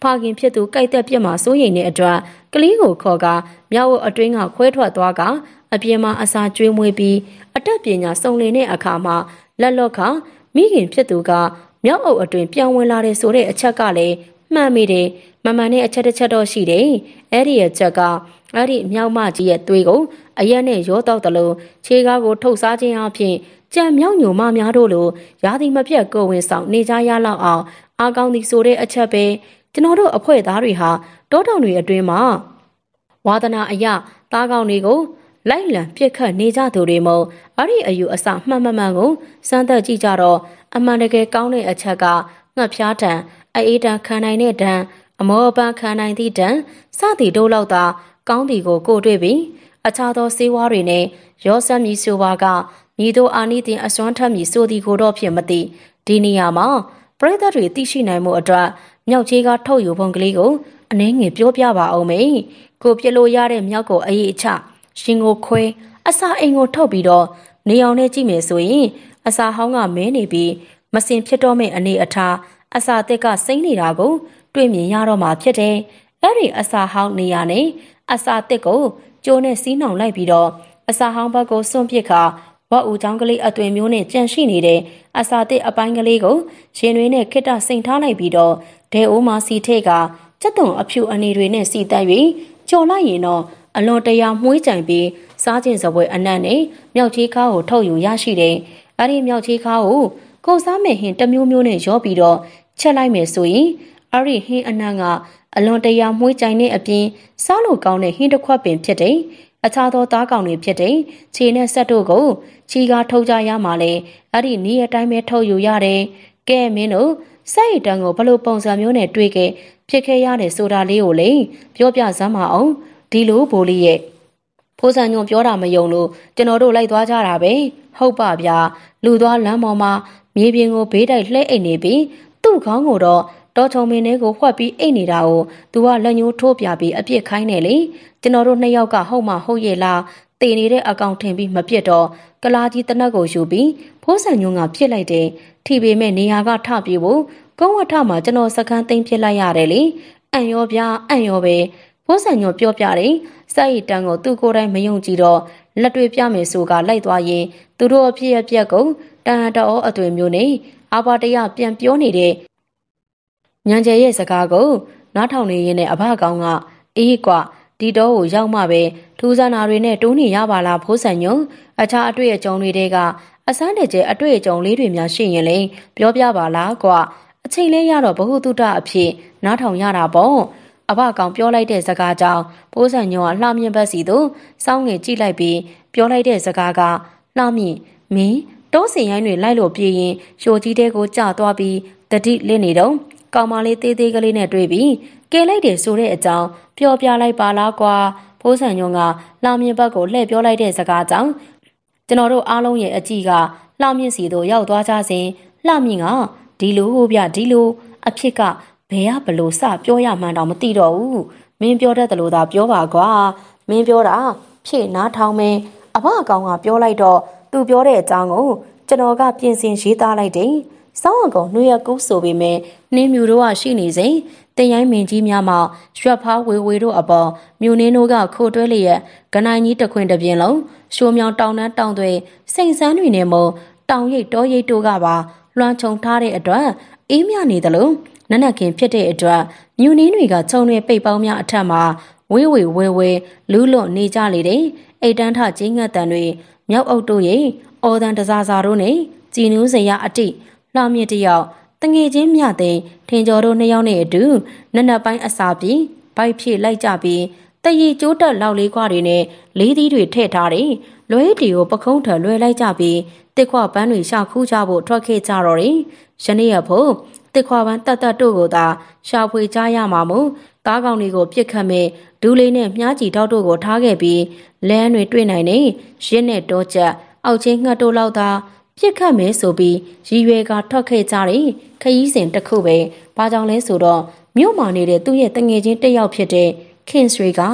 ခင်ဖြစ်သူကြိုက်သက်ပြစ်မှာစိုးရိမ်တဲ့အတွက်ကလေးကိုခေါ်ကမြောက်ဝအတွင်းကခွဲထွက်သွားကအပြင်မှာအစာကျွေးမွေးပြီးအတတ်ပညာစုံလင်တဲ့အခါမှာလက်လော့ခမိခင်ဖြစ်သူကမြောက်အုပ်အတွင်းပြောင်းဝင်လာတဲ့ဆိုတဲ့အချက်ကလည်းမှန်မိတယ်မမှန်တဲ့အချက်တစ်ချက်တော့ရှိတယ်အဲ့ဒီအချက်ကအဲ့ဒီမြောက်မကြီးရဲ့သွေးကိုအရက်နဲ့ရောတောက်တယ်လို့ခြေကားကိုထုတ်စားခြင်းအပြင်ကြံမြောက်ညိုမများတို့လိုရာသီမပြတ်ကိုဝင်ဆောင်နေကြရလောက်အောင်အားကောင်းသည်ဆိုတဲ့အချက်ပဲကျွန်တော်တို့အဖွဲ့သားတွေဟာတောတောင်တွေအတွင်းမှာဝါသနာအယသားကောင်းတွေကိုလိုက်လံပြစ်ခတ်နေကြသူတွေမို့အဲ့ဒီအယူအဆမှန်မှန်ကိုစမ်းသပ်ကြည့်ကြတော့အမှန်တကယ်ကောင်းတဲ့အချက်ကငှက်ဖျားတံအေးတံခံနိုင်တဲ့တံအမောပန်းခံနိုင်သည့်တံစသည်တို့လောက်သာကောင်းသည်ကိုကိုတွေ့ပြီးအခြားသောစေဝါတွေနဲ့ရောစက်မီဆိုပါကညီတို့အာနိသင်အစွမ်းထက်မီဆိုသည်ကိုတော့ဖြစ်မသိဒီနေရာမှာပရိသတ်တွေသိရှိနိုင်မှုအတွက်မြောက်ချေကထုတ်ယူပုံကလေးကိုအနှဲငယ်ပြောပြပါအောင်မေကိုပြလို့ရတဲ့မြောက်ကိုအေးအချရှင်ကိုခွဲအစာအိမ်ကိုထုတ်ပြီးတော့နေအောင်နဲ့ကြည့်မယ်ဆိုရင်အစာဟောင်းကမဲနေပြီးမစင်ဖြစ်တော့မယ့်အနေအထားအစာသစ်ကစိမ့်နေတာကိုတွေ့မြင်ရတော့မှာဖြစ်တယ်အဲ့ဒီအစာဟောင်းနေရာနဲ့အစာသစ်ကိုကျိုးနဲ့စီးနှောင်လိုက်ပြီးတော့အစာဟောင်းဘက်ကိုစွန့်ပစ်ခါဝတ်ဦးချောင်းကလေးအသွင်မျိုးနဲ့ကြန့်ရှိနေတဲ့အစာသစ်အပိုင်းကလေးကိုရှင်တွေနဲ့ခိတ္တစိန်ထားလိုက်ပြီးတော့ဒဲအိုးမာစီထိတ်ကစက်သွန်အဖြူအနေတွေနဲ့စီတက်၍ကြော်လိုက်ရင်တော့အလွန်တရာမှုှေးကြိုင်ပြီးစားခြင်းစပွဲအနံ့နဲ့မြောက်ချေးခါကိုထုတ်ယူရရှိတယ်။အဲဒီမြောက်ချေးခါကိုကိုစားမဲ့ဟင်းတစ်မျိုးမျိုးနဲ့ရောပြီးတော့ချက်လိုက်မယ်ဆိုရင်အဲဒီဟင်းအနံ့ကအလွန်တရာမှုှေးကြိုင်တဲ့အပြင်စားလို့ကောင်းတဲ့ဟင်းတစ်ခွက်ပင်ဖြစ်တယ်။အခြားသောသားကောင်တွေဖြစ်တဲ့ခြေနဲ့ဆက်တို့ကိုခြီကားထုတ်ကြရမှာလေအဲ့ဒီနေ့အတိုင်းပဲထုတ်ယူရတယ်။ကဲမင်းတို့စိတ်တန်းကိုဘလို့ပုံစံမျိုးနဲ့တွေ့ခဲ့ဖြစ်ခဲ့ရတယ်ဆိုတာလေးကိုလေပြောပြစမ်းပါအောင်ဒီလိုဘိုးလေးရဲ့ဖိုးဆန်ညွန်ပြောတာမယုံလို့ကျွန်တော်တို့လိုက်သွားကြတာပဲဟုတ်ပါဗျာလူသွားလမ်းပေါ်မှာမြေပြင်ကိုဘေးတိုက်လှဲအိတ်နေပြီးသူ့ခေါင်းကိုတော့တော်ချုံမင်းလေးကိုဝှက်ပြီးအိတ်နေတာကိုသူကလက်ညှိုးထိုးပြပြီးအပြစ်ခိုင်းနေလေကျွန်တော်တို့နှစ်ယောက်ကဟုတ်မှဟုတ်ရဲ့လားတည်နေတဲ့အကောင်ထင်ပြီးမပြစ်တော့ကလာကြီးတနက်ကိုယူပြီးဖိုးဆန်ညွန်ကပြစ်လိုက်တယ်ထိပေမဲ့နေရာကထပြေဖို့ကုန်းဝထမှာကျွန်တော်စကန်းသိမ်းပြစ်လိုက်ရတယ်လေအံ့ရောဗျာအံ့ရောပဲဖိုးဆန်ညွန်ပြောပြတယ်စိုက်ရည်တန်းကိုသူ့ကိုယ်တိုင်မယုံကြည်တော့လက်တွေပြမယ်ဆိုကလိုက်သွားရင်သူတို့အဖြစ်အပျက်ကိုတန်တော်အသွင်မျိုးနဲ့အာဘာတရပြန်ပြောနေတဲ့ညံကျဲရဲ့စကားကိုနားထောင်နေရင်းနဲ့အဘကောင်ကအေးကွာဒီတော့ကိုရောက်မှပဲထူးဆန်းတာတွေနဲ့တိုးနေရပါလားဖိုးဆန်ညွန်အခြားအတွေ့အကြုံတွေတဲကအစမ်းတကျအတွေ့အကြုံလေးတွေများရှိရင်လေပြောပြပါလားကွာအချိန်လေးရတော့ဘဟုတုတအဖြစ်နားထောင်ရတာပေါ့အဘကောင်ပြောလိုက်တဲ့စကားကြောင့်ဖိုးဆန်ညွန်ကလှမြင့်ဘက်စီသို့စောင်းငယ်ကြည့်လိုက်ပြီးပြောလိုက်တဲ့စကားကလှမြင့်မင်းတိုးစင်ရိုင်းတွေလိုက်လို့ပြေးရင်ရှိုကြီးတဲကိုကြာသွားပြီးတတိလင့်နေတော့ကောင်မလေးသေးသေးကလေးနဲ့တွေ့ပြီးကဲလိုက်တယ်ဆိုတဲ့အကြောင်းပြောပြလိုက်ပါလားကွာဖိုးဆန်ညွန်ကလှမြင့်ဘက်ကိုလှည့်ပြောလိုက်တဲ့စကားကြောင့်ကျွန်တော်တို့အားလုံးရဲ့အကြည့်ကလှမြင့်စီသို့ရောက်သွားကြစဉ်လှမြင့်ကဒီလိုဟိုဗျဒီလိုအဖြစ်ကဘယ်ကဘလို့စပြောရမှန်းတော့မသိတော့ဘူးမင်းပြောတတ်တယ်လို့သာပြောပါကွာမင်းပြောတာဖြည့်နားထောင်မယ်အဘအကောင်ကပြောလိုက်တော့သူပြောတဲ့အကြောင်းကိုကျွန်တော်ကပြင်ဆင်ရေးသားလိုက်တယ်စောင်းအကောင်နှွေရကူးဆိုပေမဲ့နှင်းမြူတို့ကရှိနေစဉ်တင်ရိုင်းမင်းကြီးများမှရွက်ဖားဝေဝေတို့အပေါ်မြူနှင်းတို့ကခိုတွဲလျက်ကနိုင်ကြီးတခွင်တပြင်းလုံးရှိုးမြောင်တောင်နှန်းတောင်တွေစိန်ဆန်းတွေနဲ့မို့တောင်ရိပ်တောရိပ်တို့ကပါလွှမ်းခြုံထားတဲ့အတွက်အေးမြနေတယ်လို့နနက်ခင်ဖြစ်တဲ့အတွက်မြူနှင်းတွေကခြုံတွေပိတ်ပေါင်းများအထက်မှာဝေးဝေဝဲဝဲလူးလွတ်နေကြလေတဲ့အိတ်တန်းထကြီးငတ်တန်တွေမြောက်အုပ်တို့ရဲ့အော်တန်တစားစားတို့နဲ့ကြည်နူးစရာအတိလှမြင့်တယောက်တငယ်ချင်းမြတဲ့ထင်ကျော်တို့နှစ်ယောက်နဲ့အတူနက်နက်ပိုင်းအစာပြီးဘိုက်ဖြည့်လိုက်ကြပြီးတရီကျိုးတက်လောက်လေးခွတွေနဲ့လေးသီးတွေထည့်ထားတယ်လွဲတီကိုပခုံးထလွဲလိုက်ကြပြီးတစ်ခွပန်းတွေရှာခူးကြဖို့ထွက်ခဲ့ကြတော့တယ်ယနေ့ရဖို့တစ်ခွပန်းတတ်တို့ကိုသာရှာဖွေကြရမှာမို့သားကောင်တွေကိုပြစ်ခတ်မဲ့ဒူးလေးနဲ့မြားကြီးတောက်တို့ကိုထားခဲ့ပြီးလမ်းတွေတွေ့နိုင်နေရင်းနဲ့တောချက်အောက်ချင်းငှက်တို့လောက်သာပြစ်ခတ်မယ်ဆိုပြီးရည်ရွယ်ကထွက်ခဲ့ကြတယ်ခရီးစဉ်တစ်ခုပဲဘာကြောင့်လဲဆိုတော့မြို့မှာနေတဲ့သူ့ရဲ့တငယ်ချင်းတစ်ယောက်ဖြစ်တဲ့ခင်ဆွေက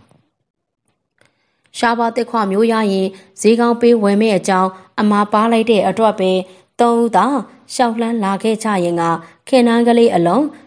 ရှားပါတစ်ခွမျိုးရရင်ဈေးကောင်းပေးဝယ်မဲ့အကြောင်းအမားပါလိုက်တဲ့အတွက်ပဲသုံးဦးသာရှောက်လှမ်းလာခဲ့ကြရင်ကခင်နန်းကလေးအလုံး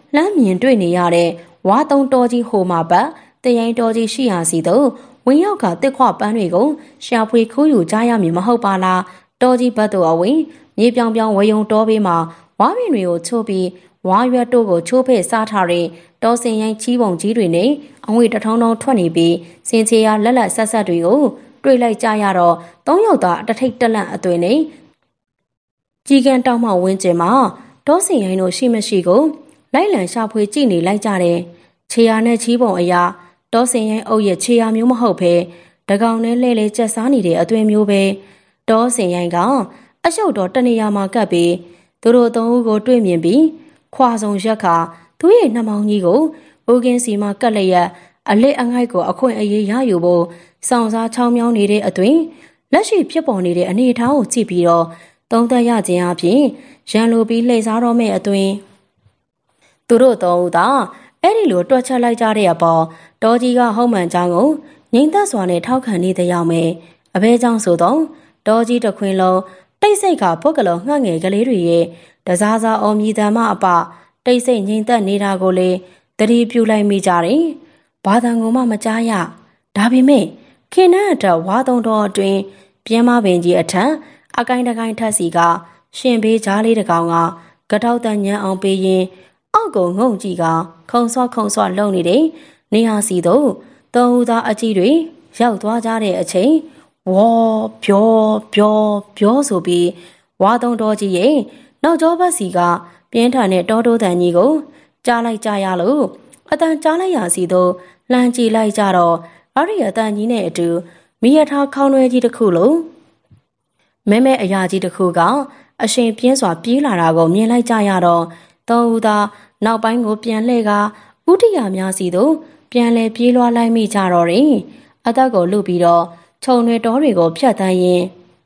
လှမ်းမြင်တွေ့နေရတဲ့ဝါတုံတော်ကြီးဟိုမှာပတ်တရိုင်းတော်ကြီးရှိရာစီသို့ဝင်ရောက်ကတစ်ခွပန်းတွေကိုရှာဖွေခိုးယူကြရမည်မဟုတ်ပါလားတော်ကြီးဘတ်တို့အဝင်မြေပြောင်ပြောင်ဝယုံတော်ဘေးမှာဝါပင်တွေကိုချိုးပြီးဝါရွက်တို့ကိုချိုးဖဲ့စားထားတဲ့တောစင်ရိုင်းချီးပုံကြီးတွေနဲ့အငွေတထောင်းထောင်းထွက်နေပြီးစင်ချေရလက်လက်ဆက်ဆက်တွေကိုတွေ့လိုက်ကြရတော့၃ယောက်သာတထိတ်တက်လန့်အသွင်နဲ့ကြီးကန်းတောက်မှဝင်းကျင်မှာတောစင်ရိုင်းတို့ရှိမရှိကိုလိုက်လံရှာဖွေကြည့်နေလိုက်ကြတယ်ခြေရနဲ့ချီးပုံအရာတောစင်ရိုင်းအုပ်ရဲ့ခြေရမျိုးမဟုတ်ဘဲတကောင်နဲ့လဲလဲကျက်စားနေတဲ့အသွင်မျိုးပဲတောစင်ရိုင်းကအရှုပ်တော်တနေရာမှာကပ်ပြီးသူတို့သုံးဦးကိုတွေ့မြင်ပြီးခွာဆောင်ရက်ခါသူ့ရဲ့နှမောင်းကြီးကိုဦးကင်းစီမှာကတ်လျက်အလစ်အငိုက်ကိုအခွင့်အရေးရယူဖို့စောင့်စားချောင်းမြောင်းနေတဲ့အသွင်လက်ရှိဖြစ်ပေါ်နေတဲ့အနေအထားကိုကြည့်ပြီးတော့သုံးသပ်ရခြင်းအပြင်ရန်လိုပြီးလှည့်စားတော့မဲ့အသွင်သူတို့သုံးဦးသာအဲ့ဒီလိုတွက်ချက်လိုက်ကြတဲ့အပေါ်တော်ကြီးကဟုတ်မှန်ကြောင်းကိုငိမ့်သက်စွာနဲ့ထောက်ခံနေတဲ့ရောက်မယ်အဘဲကြောင့်ဆိုတော့တော်ကြီးတစ်ခွင်လုံးတိတ်ဆိတ်ကပုတ်ကလေးငှက်ငယ်ကလေးတွေရဲ့တစားစားအောင်မြည်တမ်းမအပတိတ်ဆိတ်ငိမ့်သက်နေတာကိုလေသတိပြုလိုက်မိကြတယ်ဘာသာငုံမှမကြားရဒါပေမဲ့ခင်နှံ့အတွက်ဝါသုံးတော်အတွင်းပြင်းမပင်ကြီးအထက်အကိုင်းတကိုင်းထက်စီကရှင်ဘေးကြားလေးတကောင်ကတောက်တန်ညံအောင်ပေးရင်အောက်ကိုငုံကြည့်ကခုံဆွလုံနေတယ်နေဟာစီတို့သုံးဦးသားအကြီးတွေရောက်သွားကြတဲ့အချိန်ဝေါ်ပြောဆိုပြီးဝါသုံးတော်ကြီးရဲ့နောက်ကျောဘက်စီကပြင်းထန်တဲ့တောတိုးတန်ကြီးကိုကြားလိုက်ကြရလို့အတန်ကြားလိုက်ရစီတို့လှမ်းကြည့်လိုက်ကြတော့အဲ့ဒီအတန်ကြီးနဲ့အတူမိရထားခေါင်းရွယ်ကြီးတစ်ခုလုံးမဲအရာကြီးတစ်ခုကအရှင်ပြင်းစွာပြေးလာတာကိုမြင်လိုက်ကြရတော့သုံးဦးသားနောက်ပိုင်းကိုပြန်လှည့်ကဥဒိယများစီတို့ပြန်လဲပြေးလွှားလိုက်မိကြတော့တယ်အသက်ကိုလုပြီးတော့ခြုံတွေတော်တွေကိုဖျက်တမ်းရင်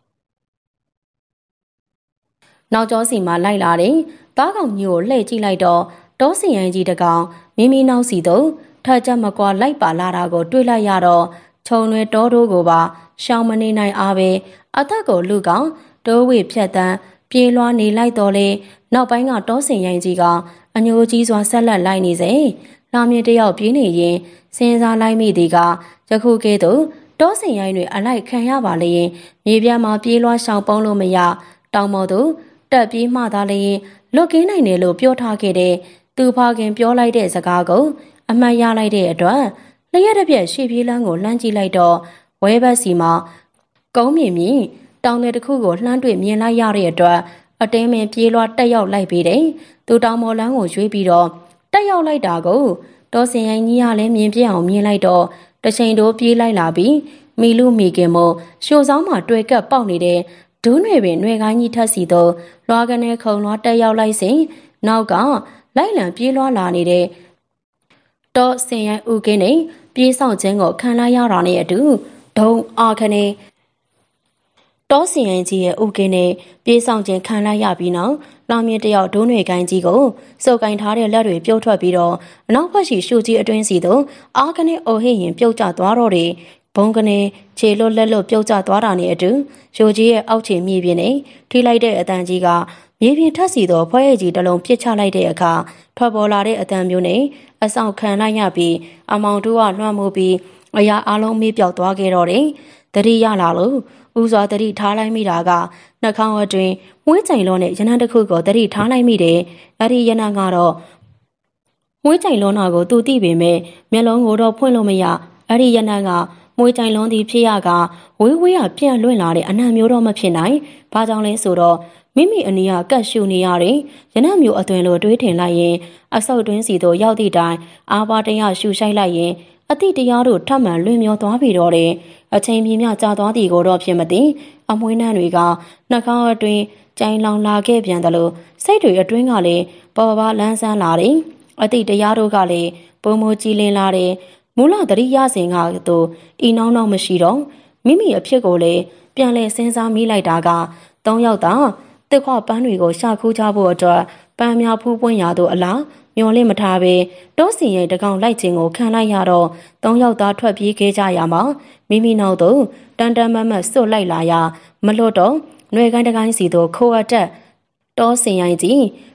နောက်ကျောစီမှာလိုက်လာတယ်သားကောင်ကြီးကိုလှည့်ကြည့်လိုက်တော့တောစင်ရိုင်းကြီးတကောင်မိမိနောက်စီတို့ထက်ချက်မကွာလိုက်ပါလာတာကိုတွေ့လိုက်ရတော့ခြုံတွေတော်တို့ကိုပါရှောင်မနေနိုင်အားပဲအသက်ကိုလူကောင်တိုးဝေဖြတ်တန်းပြေးလွှားနေလိုက်တော့လေနောက်ပိုင်းကတောစင်ရိုင်းကြီးကအညိုကြီးစွာဆက်လက်လိုက်နေစေလာမြင့်တယောက်ပြေးနေရင်စဉ်းစားလိုက်မိသည်ကယခုကဲ့သို့တောစင်ရိုင်းတွေအလိုက်ခံရပါလေရင်မြေပြမှာပြေးလွှားရှောင်ပုံးလို့မရတောင်ပေါ်သို့တက်ပြေးမှသာလေရင်လွတ်ကင်းနိုင်တယ်လို့ပြောထားခဲ့တဲ့သူဖခင်ပြောလိုက်တဲ့စကားကိုအမှတ်ရလိုက်တဲ့အတွက်လျှက်တစ်ပြက်ရှေ့ပြေးလန်းကိုလှမ်းကြည့်လိုက်တော့ဝဲဘက်စီမှာကုန်းမြင်တောင်နယ်တစ်ခုကိုလှမ်းတွေ့မြင်လိုက်ရတဲ့အတွက်အတင်းမင်ပြေးလွှားတက်ရောက်လိုက်ပြီးတယ်သူတောင်ပေါ်လန်းကိုရွေးပြီးတော့တက်ရောက်လိုက်တာကိုတောစင်ရိုင်းကြီးကလည်းမြင်ပြအောင်မြင်လိုက်တော့တချိန်တိုးပြေးလိုက်လာပြီးမီလူမီကင်မို့ရှိုးဆောင်မှာတွေ့ကပ်ပေါက်နေတဲ့ဒူးတွေပင်ຫນွေကိုင်းကြီးထက်စီတော့လွားကနေခုံလွားတက်ရောက်လိုက်စဉ်နောက်ကလိုက်လံပြေးလွှားလာနေတဲ့တောစင်ရိုင်းဦးကင်းနဲ့ပြေးဆောင်ခြင်းကိုခံလိုက်ရတာနဲ့အတူဒုံအာခနဲ့တောစင်ရိုင်းကြီးရဲ့ဥကင်းနဲ့ပြေးဆောင်ခြင်းခံလိုက်ရပြီးနောက်လောင်မြင့်တယောက်ဒုံးတွေကိုင်းကြီးကိုစုပ်ကိုင်းထားတဲ့လက်တွေပြုတ်ထွက်ပြီးတော့အနောက်ဘက်ရှိရှူကြီးအတွင်းစီသို့အာခနဲ့အိုဟိရင်ပြုတ်ကျသွားတော့တယ်ဘုံကနေခြေလွတ်လက်လွတ်ပြုတ်ကျသွားတာနဲ့အတူရိုကြီးရဲ့အောက်ခြေမြေပြင်နဲ့ထိလိုက်တဲ့အတန်ကြီးကမြေပြင်ထက်စီသောဖွဲရည်ကြီးတစ်လုံးပစ်ချလိုက်တဲ့အခါထွက်ပေါ်လာတဲ့အတန်မျိုးနဲ့အဆောင်ခံလိုက်ရပြီးအမောင်တို့ကလွှမ်းမိုးပြီးအရာအလုံးမေးပြောက်သွားခဲ့တော့တယ်တတိရလာလို့ဦးစွာတတိထားလိုက်မိတာကနှာခေါင်းအတွင်းမွေးကြိုင်လုံးနဲ့ရနံတစ်ခုကိုတတိထားလိုက်မိတယ်အဲ့ဒီရနံကတော့မွေးကြိုင်လုံးနာကိုသူသိပေမဲ့မျက်လုံးကိုတော့ဖွင့်လို့မရအဲ့ဒီရနံကမွေးကြိုင်လုံးသည်ဖြစ်ရကဝေးရပြန့်လွင့်လာတဲ့အနံ့မျိုးတော့မဖြစ်နိုင်ဘာကြောင့်လဲဆိုတော့မိမိအနီးကကတ်ရှူနေရတယ်ရနံမျိုးအသွင်လိုတွေးထင်လိုက်ရင်အဆုတ်တွင်းစီတို့ရောက်သည့်တိုင်အာပါတရရှူရှိုက်လိုက်ရင်အတိတရားတို့ထပ်မံလွင်မျောသွားပြီတော့တယ်အချိန်ပြင်းမြကြာသွားသည်ကိုတော့ဖြစ်မသိအမွှေးနှံတွေကနှာခေါင်းအတွင်းကြိုင်လောင်လာခဲ့ပြန်တယ်လို့စိတ်တွေအတွင်းကလည်းပေါ်ပါလန်းဆန်းလာတယ်အတိတရားတို့ကလည်းပုံမကြည်လင်လာတယ်မူလတရိယစဉ်ကတို့ဤနောင်းမရှိတော့မိမိအဖြစ်ကိုလည်းပြန်လဲစဉ်းစားမိလိုက်တာက၃ယောက်သာတစ်ခွပန်းတွေကိုရှာခူးကြဖို့အတွက်ပန်းများဖူးပွင့်ရသို့အလားမျော်လင့်မထားပဲတောစင်ရဲ့တကောင်လိုက်ခြင်းကိုခံလိုက်ရတော့၃ယောက်သားထွက်ပြေးခဲ့ကြရမှာမိမိနောက်သို့တန်တန်မတ်မတ်စွတ်လိုက်လာရမလွတ်တော့ຫນွေကိုင်းတကိုင်းစီသို့ခိုးအပ်တက်တောစင်ရိုင်းကြီး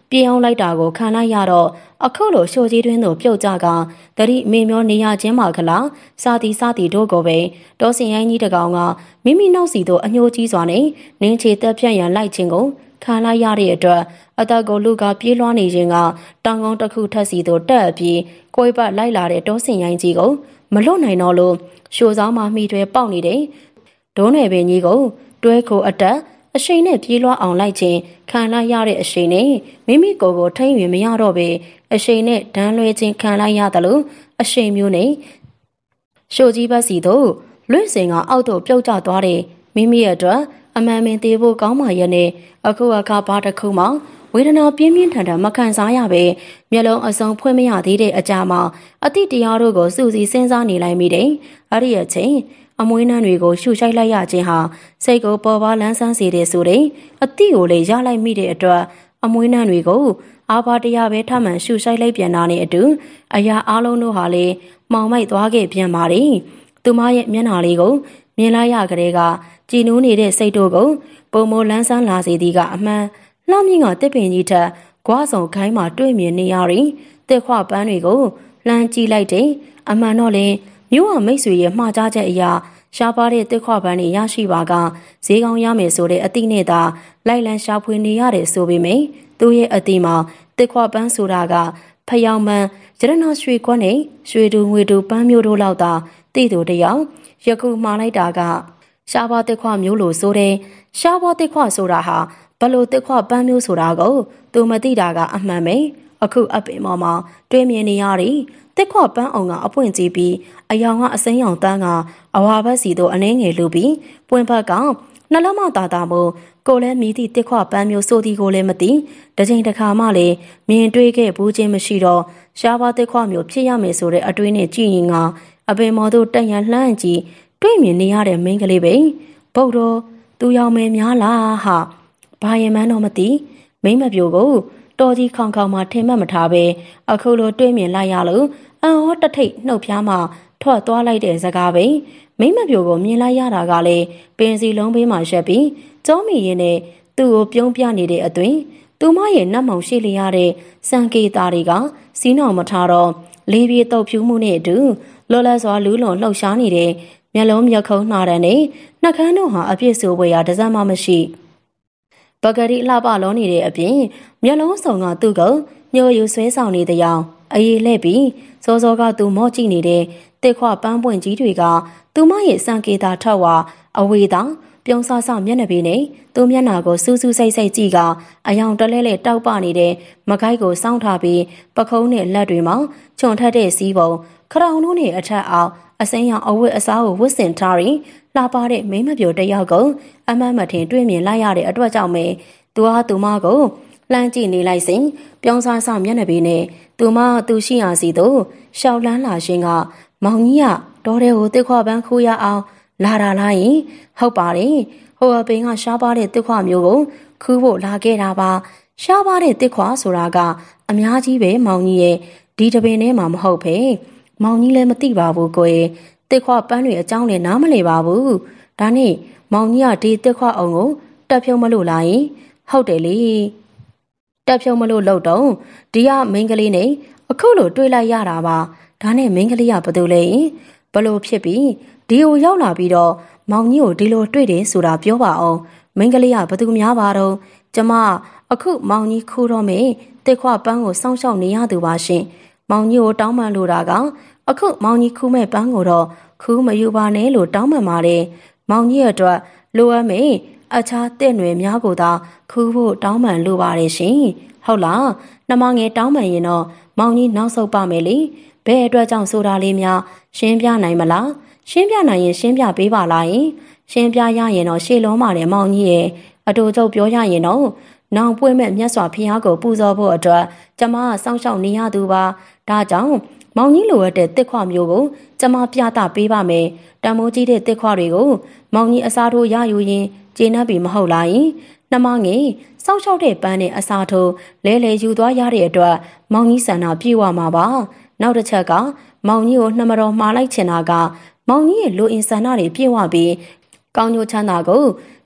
ပြေးအောင်လိုက်တာကိုခံလိုက်ရတော့အခုလိုရှို့ကြီးတွင်းသို့ပြုတ်ကြကတတိမေမျောနေရခြင်းမှာကလားစာတီတို့ကိုပဲတောစင်ရိုင်းကြီးတကောင်ကမိမိနောက်စီသို့အညှိုးကြီးစွာနဲ့နင်းချေတက်ပြန့်ရန်လိုက်ခြင်းကိုခံလိုက်ရတဲ့အတွက်အသက်ကိုလူကပြေးလွှားနေခြင်းကတောင်ကုန်းတစ်ခုထက်စီသို့တက်ပြီးကိုယ်ပတ်လိုက်လာတဲ့တောစင်ရိုင်းကြီးကိုမလွတ်နိုင်တော့လို့ရှိုးစားမှမိတွဲပေါက်နေတဲ့ဒုံးနယ်ပင်ကြီးကိုတွဲခိုအတက်အရှိန်နဲ့ပြေးလွှားအောင်လိုက်ခြင်းခံလိုက်ရတဲ့အရှိန်နဲ့မိမိကိုယ်ကိုထိမ့်ရင်မရတော့ပဲအရှိန်နဲ့ဒန်းလွဲခြင်းခံလိုက်ရတယ်လို့အရှိန်မျိုးနဲ့ရှိုးကြီးဘက်စီတို့လွင့်စင်ကအောက်သို့ပြုတ်ကျသွားတဲ့မိမိရဲ့အတွက်အမှန်ပင်သေးဖို့ကောင်းပါရဲ့နဲ့အခုအခါဘာတစ်ခုမှဝေဒနာပြင်းပြင်းထန်ထန်မခံစားရပဲမျက်လုံးအစုံဖွင့်မရသေးတဲ့အကြာမှာအတိတရားတို့ကိုစူးစီးစဉ်းစားနေလိုက်မိတယ်။အဲ့ဒီအချိန်အမွှေးနှမ်းတွေကိုရှူရှိုက်လိုက်ရခြင်းဟာစိတ်ကိုပေါ်ပါလန်းဆန်းစေတဲ့ဆိုတဲ့အတိကိုလည်းရလိုက်မိတဲ့အတွက်အမွှေးနှမ်းတွေကိုအာဘာတရားပဲထမှန်ရှူရှိုက်လိုက်ပြန်တာနဲ့အတူအရာအလုံးတို့ဟာလည်းမှောင်မိုက်သွားခဲ့ပြန်ပါတယ်။သူမရဲ့မျက်နှာလေးကိုမြင်လိုက်ရကြတဲ့ကကြည်နူးနေတဲ့စိတ်တို့ကိုပုံမလန်းဆန်းလာစေသည်ကအမှန်လှမြင့်ကတစ်ပင်ကြီးထက်ဂွားဆောင်ခိုင်းမှတွေ့မြင်နေရရင်တက်ခွပန်းတွေကိုလှမ်းကြည့်လိုက်တဲ့အမှန်တော့လေမြို့ဝမိတ်ဆွေရဲ့မှားကြားချက်အရာရှားပါတဲ့တက်ခွပန်းတွေရရှိပါကဈေးကောင်းရမယ်ဆိုတဲ့အတိနဲ့သာလိုက်လံရှာဖွေနေရတယ်ဆိုပေမယ့်သူ့ရဲ့အတိမှာတက်ခွပန်းဆိုတာကဖျောင်းမှန်ရတနာရွှေကွက်နဲ့ရွှေတူငွေတူပန်းမျိုးတို့လောက်သာတိတူတယောက်ယခုမှားလိုက်တာကရှားပါတက်ခွမျိုးလို့ဆိုတဲ့ရှားပါတက်ခွဆိုတာဟာဘလို့တက်ခွပန်းမျိုးဆိုတာကိုသူမသိတာကအမှန်ပဲအခုအပင်ပေါ်မှာတွေးမြင်နေရသည်တက်ခွပန်းအောင်ကအပွင့်ကြည့်ပြီးအယောင်ကအစိမ်းရောင်တန်းကအဝါဘက်စီတို့အနှဲငယ်လူပြီးပွင့်ဘက်ကနှလုံးမတာမို့ကိုလည်းမြည်သည့်တက်ခွပန်းမျိုးဆိုသည်ကိုလည်းမသိတစ်ချိန်တစ်ခါမှလည်းမြင်တွေ့ခဲ့ဘူးခြင်းမရှိတော့ရှားပါတက်ခွမျိုးဖြစ်ရမယ်ဆိုတဲ့အတွေးနဲ့ကြည့်ရင်ကအပင်မော်တို့တက်ရန်လှမ်းကြည့်တွေးမြင်နေရတဲ့မိန်းကလေးပဲဘုတ်တော်သူရောင်မယ်များလားဟာဘာရင်မှန်းတော့မသိမိမပြိုကိုတော်ကြီးခေါင်ခေါင်မှထင်မှတ်မထားပဲအခုလိုတွေးမြင်လိုက်ရလို့အံ့ဩတထိတ်နှုတ်ဖျားမှထွက်သွားလိုက်တဲ့စကားပဲမိမပြိုကိုမြင်လိုက်ရတာကလည်းပင်စီလုံးဘေးမှာရက်ပြီးကျောမီရင်နဲ့သူ့ကိုပြုံးပြနေတဲ့အသွင်သူမရဲ့နတ်မောင်ရှိလျရတဲ့စံကေတာတွေကစီးနှောင်မထားတော့လေးပြေတုပ်ဖြူမှုနဲ့အတူလောလတ်စွာလူးလွန်လှုပ်ရှားနေတဲ့မျက်လုံးမျက်ခုံးနှာတန်းနဲ့နှာခမ်းတို့ဟာအပြည့်ဆိုပွေရာတစမ်းမှမရှိပကတိလှပလုံးနေတဲ့အပြင်မျက်လုံးစုံကသူ့ကိုညှို့ယူဆွဲဆောင်နေတဲ့အကြောင်းအေးလှဲ့ပြီးစောစောကသူမော့ကြည့်နေတဲ့တက်ခွပန်းပွင့်ကြီးတွေကသူမရဲ့စံကေတာထောက်ဝါအဝေးသာပြုံးဆဆမျက်နှာပေးနဲ့သူမျက်နှာကိုစူးစူးဆိုင်ဆိုင်ကြည့်ကအယောင်တလဲလဲတောက်ပနေတဲ့မကိုက်ကိုစောင်းထားပြီးပခုံးနဲ့လက်တွေမှာခြုံထက်တဲ့စီးပုံခရောင်တို့နဲ့အထက်အောင်အစိမ်းရောင်အဝတ်အစားကိုဝတ်ဆင်ထားပြီးလှပတဲ့မိမပြိုတယောက်ကိုအမှန်မထင်တွေ့မြင်လိုက်ရတဲ့အတွက်ကြောင့်ပဲသူဟာသူမကိုလှမ်းကြည့်နေလိုက်စဉ်ပြုံးဆဆမျက်နှာပေးနဲ့သူရှိရာစီတို့ရှောက်လန်းလာရှင်ကမောင်ကြီးကတော်တဲ့ကိုတစ်ခွပန်းခူးရအောင်လာတာလားယင်ဟုတ်ပါတယ်ဟိုအပင်ကရှားပါတဲ့တစ်ခွမျိုးကိုခူးဖို့လာခဲ့တာပါရှားပါတဲ့တစ်ခွဆိုတာကအများကြီးပဲမောင်ကြီးရဲ့ဒီတပင်ထဲမှာမဟုတ်ပဲမောင်ကြီးလည်းမသိပါဘူးကိုယ်တစ်ခွပန်းတွေအကြောင်းလည်းနားမလည်ပါဘူးဒါနဲ့မောင်ကြီးကဒီတစ်ခွအောင်ကိုတက်ဖြုံးမလို့လားယင်ဟုတ်တယ်လေတက်ဖြုံးမလို့လို့တော့ဒီကမိန်းကလေးနဲ့အခုလိုတွေ့လိုက်ရတာပါဒါနဲ့မိန်းကလေးကဘာလို့လဲဘလို့ဖြစ်ပြီးဒီကိုရောက်လာပြီးတော့မောင်ကြီးကိုဒီလိုတွေ့တယ်ဆိုတာပြောပါအောင်မိန်းကလေးကဘာသူများပါတော့ကျမအခုမောင်ကြီးခူးတော့မေတစ်ခွပန်းကိုစောင့်ရှောက်နေရသူပါရှင်မောင်ကြီးကိုတောင်းပန်လို့တာကအခုမောင်ကြီးခူးမဲ့ပန်းကိုတော့ခူးမယူပါနဲ့လို့တောင်းပန်ပါတယ်မောင်ကြီးအတွက်လိုအပ်မေအခြားတဲ့ຫນွေများကိုသာခူးဖို့တောင်းပန်လိုပါတယ်ရှင်ဟုတ်လားနှမငယ်တောင်းပန်ရင်တော့မောင်ကြီးနောက်ဆုတ်ပါမယ်လေဘယ်အတွက်ကြောင့်ဆိုတာလေးများရှင်းပြနိုင်မလားရှင်းပြနိုင်ရင်ရှင်းပြပေးပါလားရှင်းပြရရင်တော့ရှေ့လုံးမာတယ်မောင်ကြီးရဲ့အတူချုပ်ပြောရရင်တော့နောင်ပွင့်မဲ့မြတ်စွာဘုရားကိုပူဇော်ဖို့အတွက်ကျမကစောင့်ရှောက်နေရသူပါဒါကြောင့်မောင်ကြီးလိုရတဲ့တစ်ခွမျိုးကိုကျမပြသပေးပါမယ်တံမိုးကြီးတဲ့တစ်ခွတွေကိုမောင်ကြီးအစားထိုးရယူရင်ကျေနပ်ပြီမဟုတ်လားနှမငယ်စောင့်ရှောက်တဲ့ပန်းနဲ့အစားထိုးလဲလဲယူသွားရတဲ့အတွက်မောင်ကြီးဆန္ဒပြေဝမှာပါနောက်တစ်ချက်ကမောင်ကြီးကိုနှမတော်မှားလိုက်ချင်တာကမောင်ကြီးရဲ့လူအင်ဆန္ဒတွေပြေဝပြီးကောင်းကျိုးချမ်းသာကို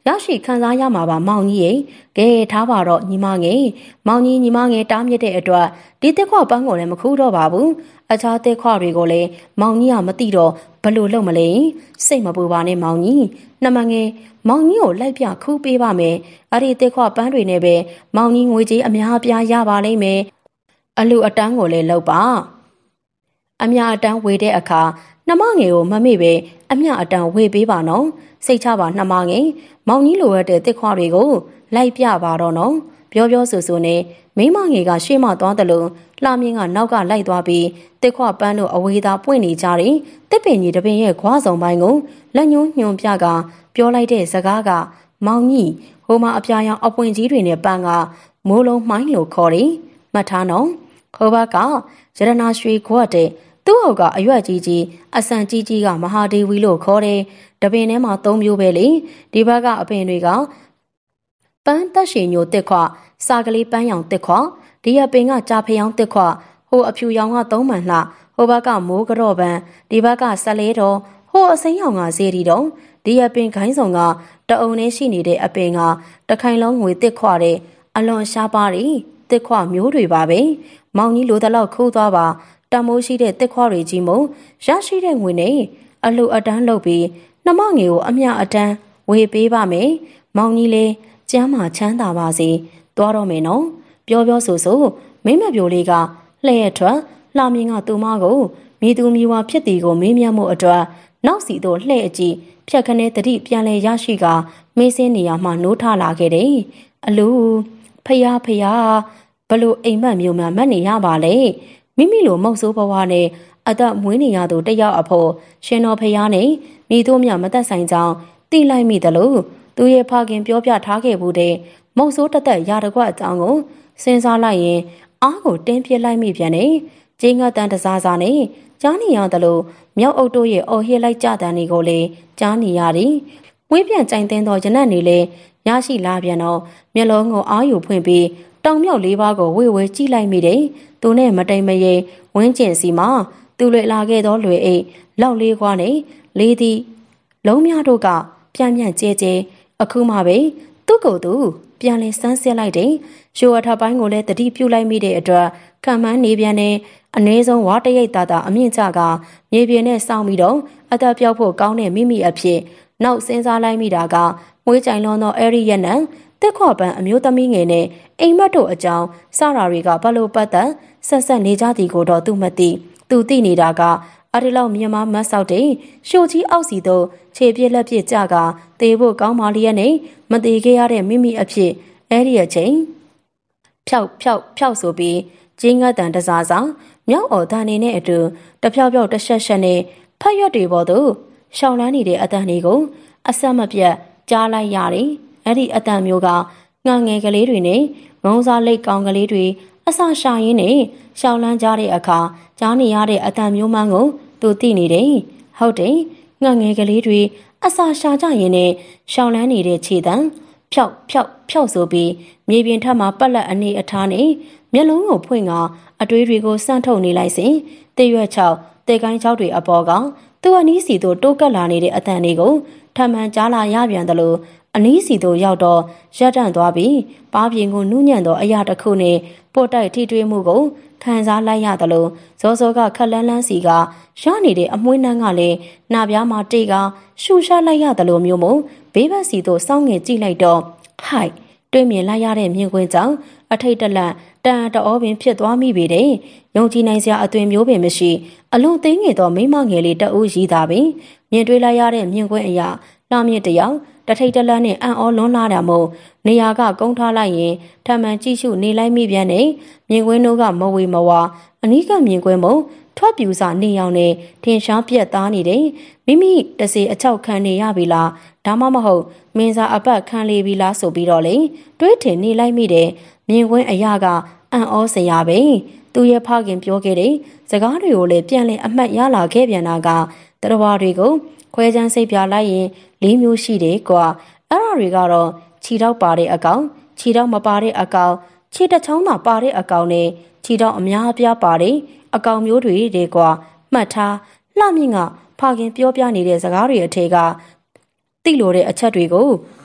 ရရှိခံစားရမှာပါမောင်ကြီးရေကဲထားပါတော့ညီမငယ်မောင်ကြီးညီမငယ်တားမြစ်တဲ့အတွက်ဒီတက်ခွပန်းကိုလည်းမခူးတော့ပါဘူးအခြားတက်ခွတွေကိုလည်းမောင်ကြီးကမသိတော့ဘလို့လုပ်မလဲစိတ်မပူပါနဲ့မောင်ကြီးနှမငယ်မောင်ကြီးကိုလိုက်ပြခူးပေးပါမယ်အဲ့ဒီတက်ခွပန်းတွေနဲ့ပဲမောင်ကြီးငွေကြေးအများအပြားရပါလိမ့်မယ်အလူအတန်းကိုလည်းလုပ်ပါအမြအတန်းဝေတဲ့အခါနှမငယ်ကိုမမေ့ပဲအမြအတန်းဝေပေးပါနော်စိတ်ချပါနှမငယ်မောင်ကြီးလိုရတဲ့တစ်ခွတွေကိုလိုက်ပြပါတော့နော်ပြောပြောဆိုဆိုနဲ့မိမငယ်ကရှေ့မှသွားတယ်လို့လှမြင့်ကနောက်ကလိုက်သွားပြီးတစ်ခွပန်းတို့အဝေးသားပွင့်နေကြတယ်တစ်ပင်ကြီးတပင်ရဲ့ခွားဆောင်ပိုင်းကိုလက်ညှိုးညွန်ပြကပြောလိုက်တဲ့စကားကမောင်ကြီးဟိုမှာအပြာရောင်အပွင့်ကြီးတွေနဲ့ပန်းကမိုးလုံးမှိုင်းလို့ခေါ်တယ်မှတ်ထားနော်ဟိုဘက်ကရတနာရွှေခွက်တဲ့သူ့ဟောကအရွက်ကြီးကြီးအဆန်ကြီးကြီးကမဟာဒေဝီလို့ခေါ်တယ်တပင်ထဲမှာ၃မျိုးပဲလေဒီဘက်ကအပင်တွေကပန်းတက်ရှည်ညိုတက်ခွစာကလေးပန်းရောင်တက်ခွဒီအပင်ကကြာဖျောင်းတက်ခွဟိုအဖြူရောင်က၃မှန်လှဟိုဘက်ကမိုးကြော့ပန်းဒီဘက်ကဆက်လဲတော်ဟိုအစိမ်းရောင်ကဇေဒီတော်ဒီအပင်ခိုင်းဆောင်ကတအုံနဲ့ရှိနေတဲ့အပင်ကတခိုင်လုံးငွေတက်ခွတဲ့အလွန်ရှားပါးတယ်တက်ခွမျိုးတွေပါပဲမောင်ကြီးလိုတလောက်ခိုးသွားပါတမိုးရှိတဲ့တက်ခွတွေကြီးမို့ရရှိတဲ့ငွေနဲ့အလှအတန်းလုပ်ပြီးနှမငယ်ကိုအမြအတန်းဝေပေးပါမယ်မောင်ကြီးလေးကျမ်းမာချမ်းသာပါစေသွားတော့မယ်နော်ပြောပြောဆိုဆိုမိမပြိုလေးကလှဲ့ရထွက်လှမြင့်ကသူမကိုမိသူမိဝါဖြစ်တီကိုမေးမြန်းမှုအတွက်နောက်စီသို့လှဲ့အကြည့်ဖြတ်ခနဲတတိပြန်လဲရရှိကမေးစင်းနေရမှနိုးထလာခဲ့တယ်အလူဖယားဘလို့အိမ်မက်မျိုးမှမတ်နေရပါလေမိမိလိုမုတ်ဆိုးဘဝနဲ့အသက်မွေးနေရသူတယောက်အဖို့ရှင်တော်ဖယားနဲ့မိတို့မြမသက်ဆိုင်ကြောင်းတိလိုက်မိတယ်လို့သူရဲ့ဖခင်ပြောပြထားခဲ့ဘူးတဲ့မုတ်ဆိုးတသက်ရာတကွအကြောင်းကိုစဉ်းစားလိုက်ရင်အားကိုတင်းပြစ်လိုက်မိပြန်နေကျင်းကတန်တစားစားနဲ့ကြားနေရတယ်လို့မြောက်အုပ်တို့ရဲ့အော်ဟစ်လိုက်ကြတဲ့နေကိုလေကြားနေရတယ်ဝေးပြန်ကြိုင်တင်းသောရနတ်နေလေရရှိလာပြန်တော့မျက်လုံးကိုအားယူဖွင့်ပြီးတောင်မြောက်လေးပါးကိုဝေဝဲကြည့်လိုက်မိတယ်သူနဲ့မတိမ်မရေဝင်းကျင်စီမှာသူလွေလာခဲ့သောလွေအိတ်လောက်လေးခွားနဲ့လေးသည်လုံးများတို့ကပြန်ကျဲအခုမှပဲသူ့ကိုယ်သူပြန်လဲဆန်းစစ်လိုက်တယ်ရှိုးအထပ်ပိုင်းကိုလည်းတတိပြုတ်လိုက်မိတဲ့အတွက်ခံမှန်းနေပြန်နေအနည်းဆုံးဝါတရိတ်တာအမြင့်ကြကမြေပြင်နဲ့စောင်းပြီးတော့အသက်ပြောက်ဖို့ကောင်းတဲ့မိမိအဖြစ်နောက်စဉ်းစားလိုက်မိတာကမွေးကြိုင်လွန်သောအဲ့ဒီရနံတက်ခွပန်းအမျိုးသမီးငယ်နဲ့အိမ်မက်တို့အကြောင်းစရာတွေကဘလို့ပတ်သက်ဆက်နေကြသည်ကိုတော့သူမသိသူသိနေတာကအဲ့ဒီလောက်မြန်မာမတ်ဆောက်တဲ့ရှိုကြီးအောက်စီတို့ခြေပြက်လက်ပြက်ကြကတေဖို့ကောင်းပါလျက်နဲ့မသေးခဲ့ရတဲ့မိမိအဖြစ်အဲ့ဒီအချိန်ဖြောက်ဆိုပြီးကျင်းငတ်တန်တစားစားမြောက်အော်တန်နေနဲ့အတူတဖြောက်တရှက်နဲ့ဖတ်ရွက်တွေပေါ်သို့ရှောင်းလန်းနေတဲ့အတန်တွေကိုအဆက်မပြတ်ကြားလိုက်ရတယ်အဲ့ဒီအတန်မျိုးကငငယ်ကလေးတွေနဲ့ငုံစားလိတ်ကောင်ကလေးတွေအဆရှာရင်းနဲ့ရှောင်းလန်းကြတဲ့အခါကြားနေရတဲ့အတန်မျိုးမှန်းကိုသူသိနေတယ်ဟုတ်တယ်ငငယ်ကလေးတွေအဆရှာကြရင်နဲ့ရှောင်းလန်းနေတဲ့ခြေတံဖြောက်ဆိုပြီးမြေပြင်ထက်မှပက်လက်အနေအထားနဲ့မျက်လုံးကိုဖွင့်ကအတွေးတွေကိုစမ်းထုတ်နေလိုက်စဉ်တေရွက်ချောက်တေကိုင်းချောက်တွေအပေါ်ကသူ့အနီးစီသို့တိုးကပ်လာနေတဲ့အတန်တွေကိုထမှန်ကြားလာရပြန်တယ်လို့အနီးစီသို့ရောက်တော့ရပ်တန့်သွားပြီးပါးပြင်ကိုနူးညံ့သောအရာတစ်ခုနဲ့ပို့တိုက်ထိတွေ့မှုကိုခံစားလိုက်ရတယ်လို့ဇောကခက်လန်းစီကရနေတဲ့အမွှေးနှမ်းကလည်းနှာပြားမှာတိတ်ကရှူရှားလိုက်ရတယ်လို့မျိုးမို့ဘေးဘက်စီသို့စောင်းငင်ကြည့်လိုက်တော့ဟိုက်တွေ့မြင်လိုက်ရတဲ့မြင်ကွင်းကြောင့်အထိတ်တလန့်တန်တော်ပင်ဖြစ်သွားမိပေတဲ့ယုံကြည်နိုင်စရာအသွင်မျိုးပင်မရှိအလွန်သိငယ်သောမိမငယ်လေးတအူးရီးတာပင်မြင်တွေ့လိုက်ရတဲ့မြင်ကွင်းအရာလှမြင့်တယောက်တထိတ်တလန့်နဲ့အံ့ဩလွန်းလာတာမို့နေရာကကုန်းထားလိုက်ရင်ထမှန်ကြည့်ရှုနေလိုက်မိပြန်နဲ့မြင်ကွင်းတို့ကမဝေမဝါအနီးကမြင်ကွင်းမို့ထွက်ပြူစာနေအောင်နဲ့ထင်ရှားပြက်သားနေတယ်မိမိတစေအချောက်ခံနေရပြီလားဒါမှမဟုတ်မင်းစားအပတ်ခံလေပြီလားဆိုပြီးတော့လေတွေးထင်နေလိုက်မိတယ်မြင်ကွင်းအရာကအံ့ဩစရာပဲသူရဲ့ဖခင်ပြောခဲ့တဲ့စကားတွေကိုလည်းပြန်လည်အမှတ်ရလာခဲ့ပြန်တာကတရားတွေကိုခွဲချမ်းစိတ်ပြလိုက်ရင်၄မျိုးရှိတယ်ကွာအဲ့ဒါတွေကတော့ခြေထောက်ပါတဲ့အကောင်ခြေထောက်မပါတဲ့အကောင်ခြေတစ်ချောင်းသာပါတဲ့အကောင်နဲ့ခြေထောက်အများအပြားပါတဲ့အကောင်မျိုးတွေတဲ့ကွာမှတ်ထားလှမြင့်ကဖခင်ပြောပြနေတဲ့စကားတွေအထက်ကသိလို့တဲ့အချက်တွေကို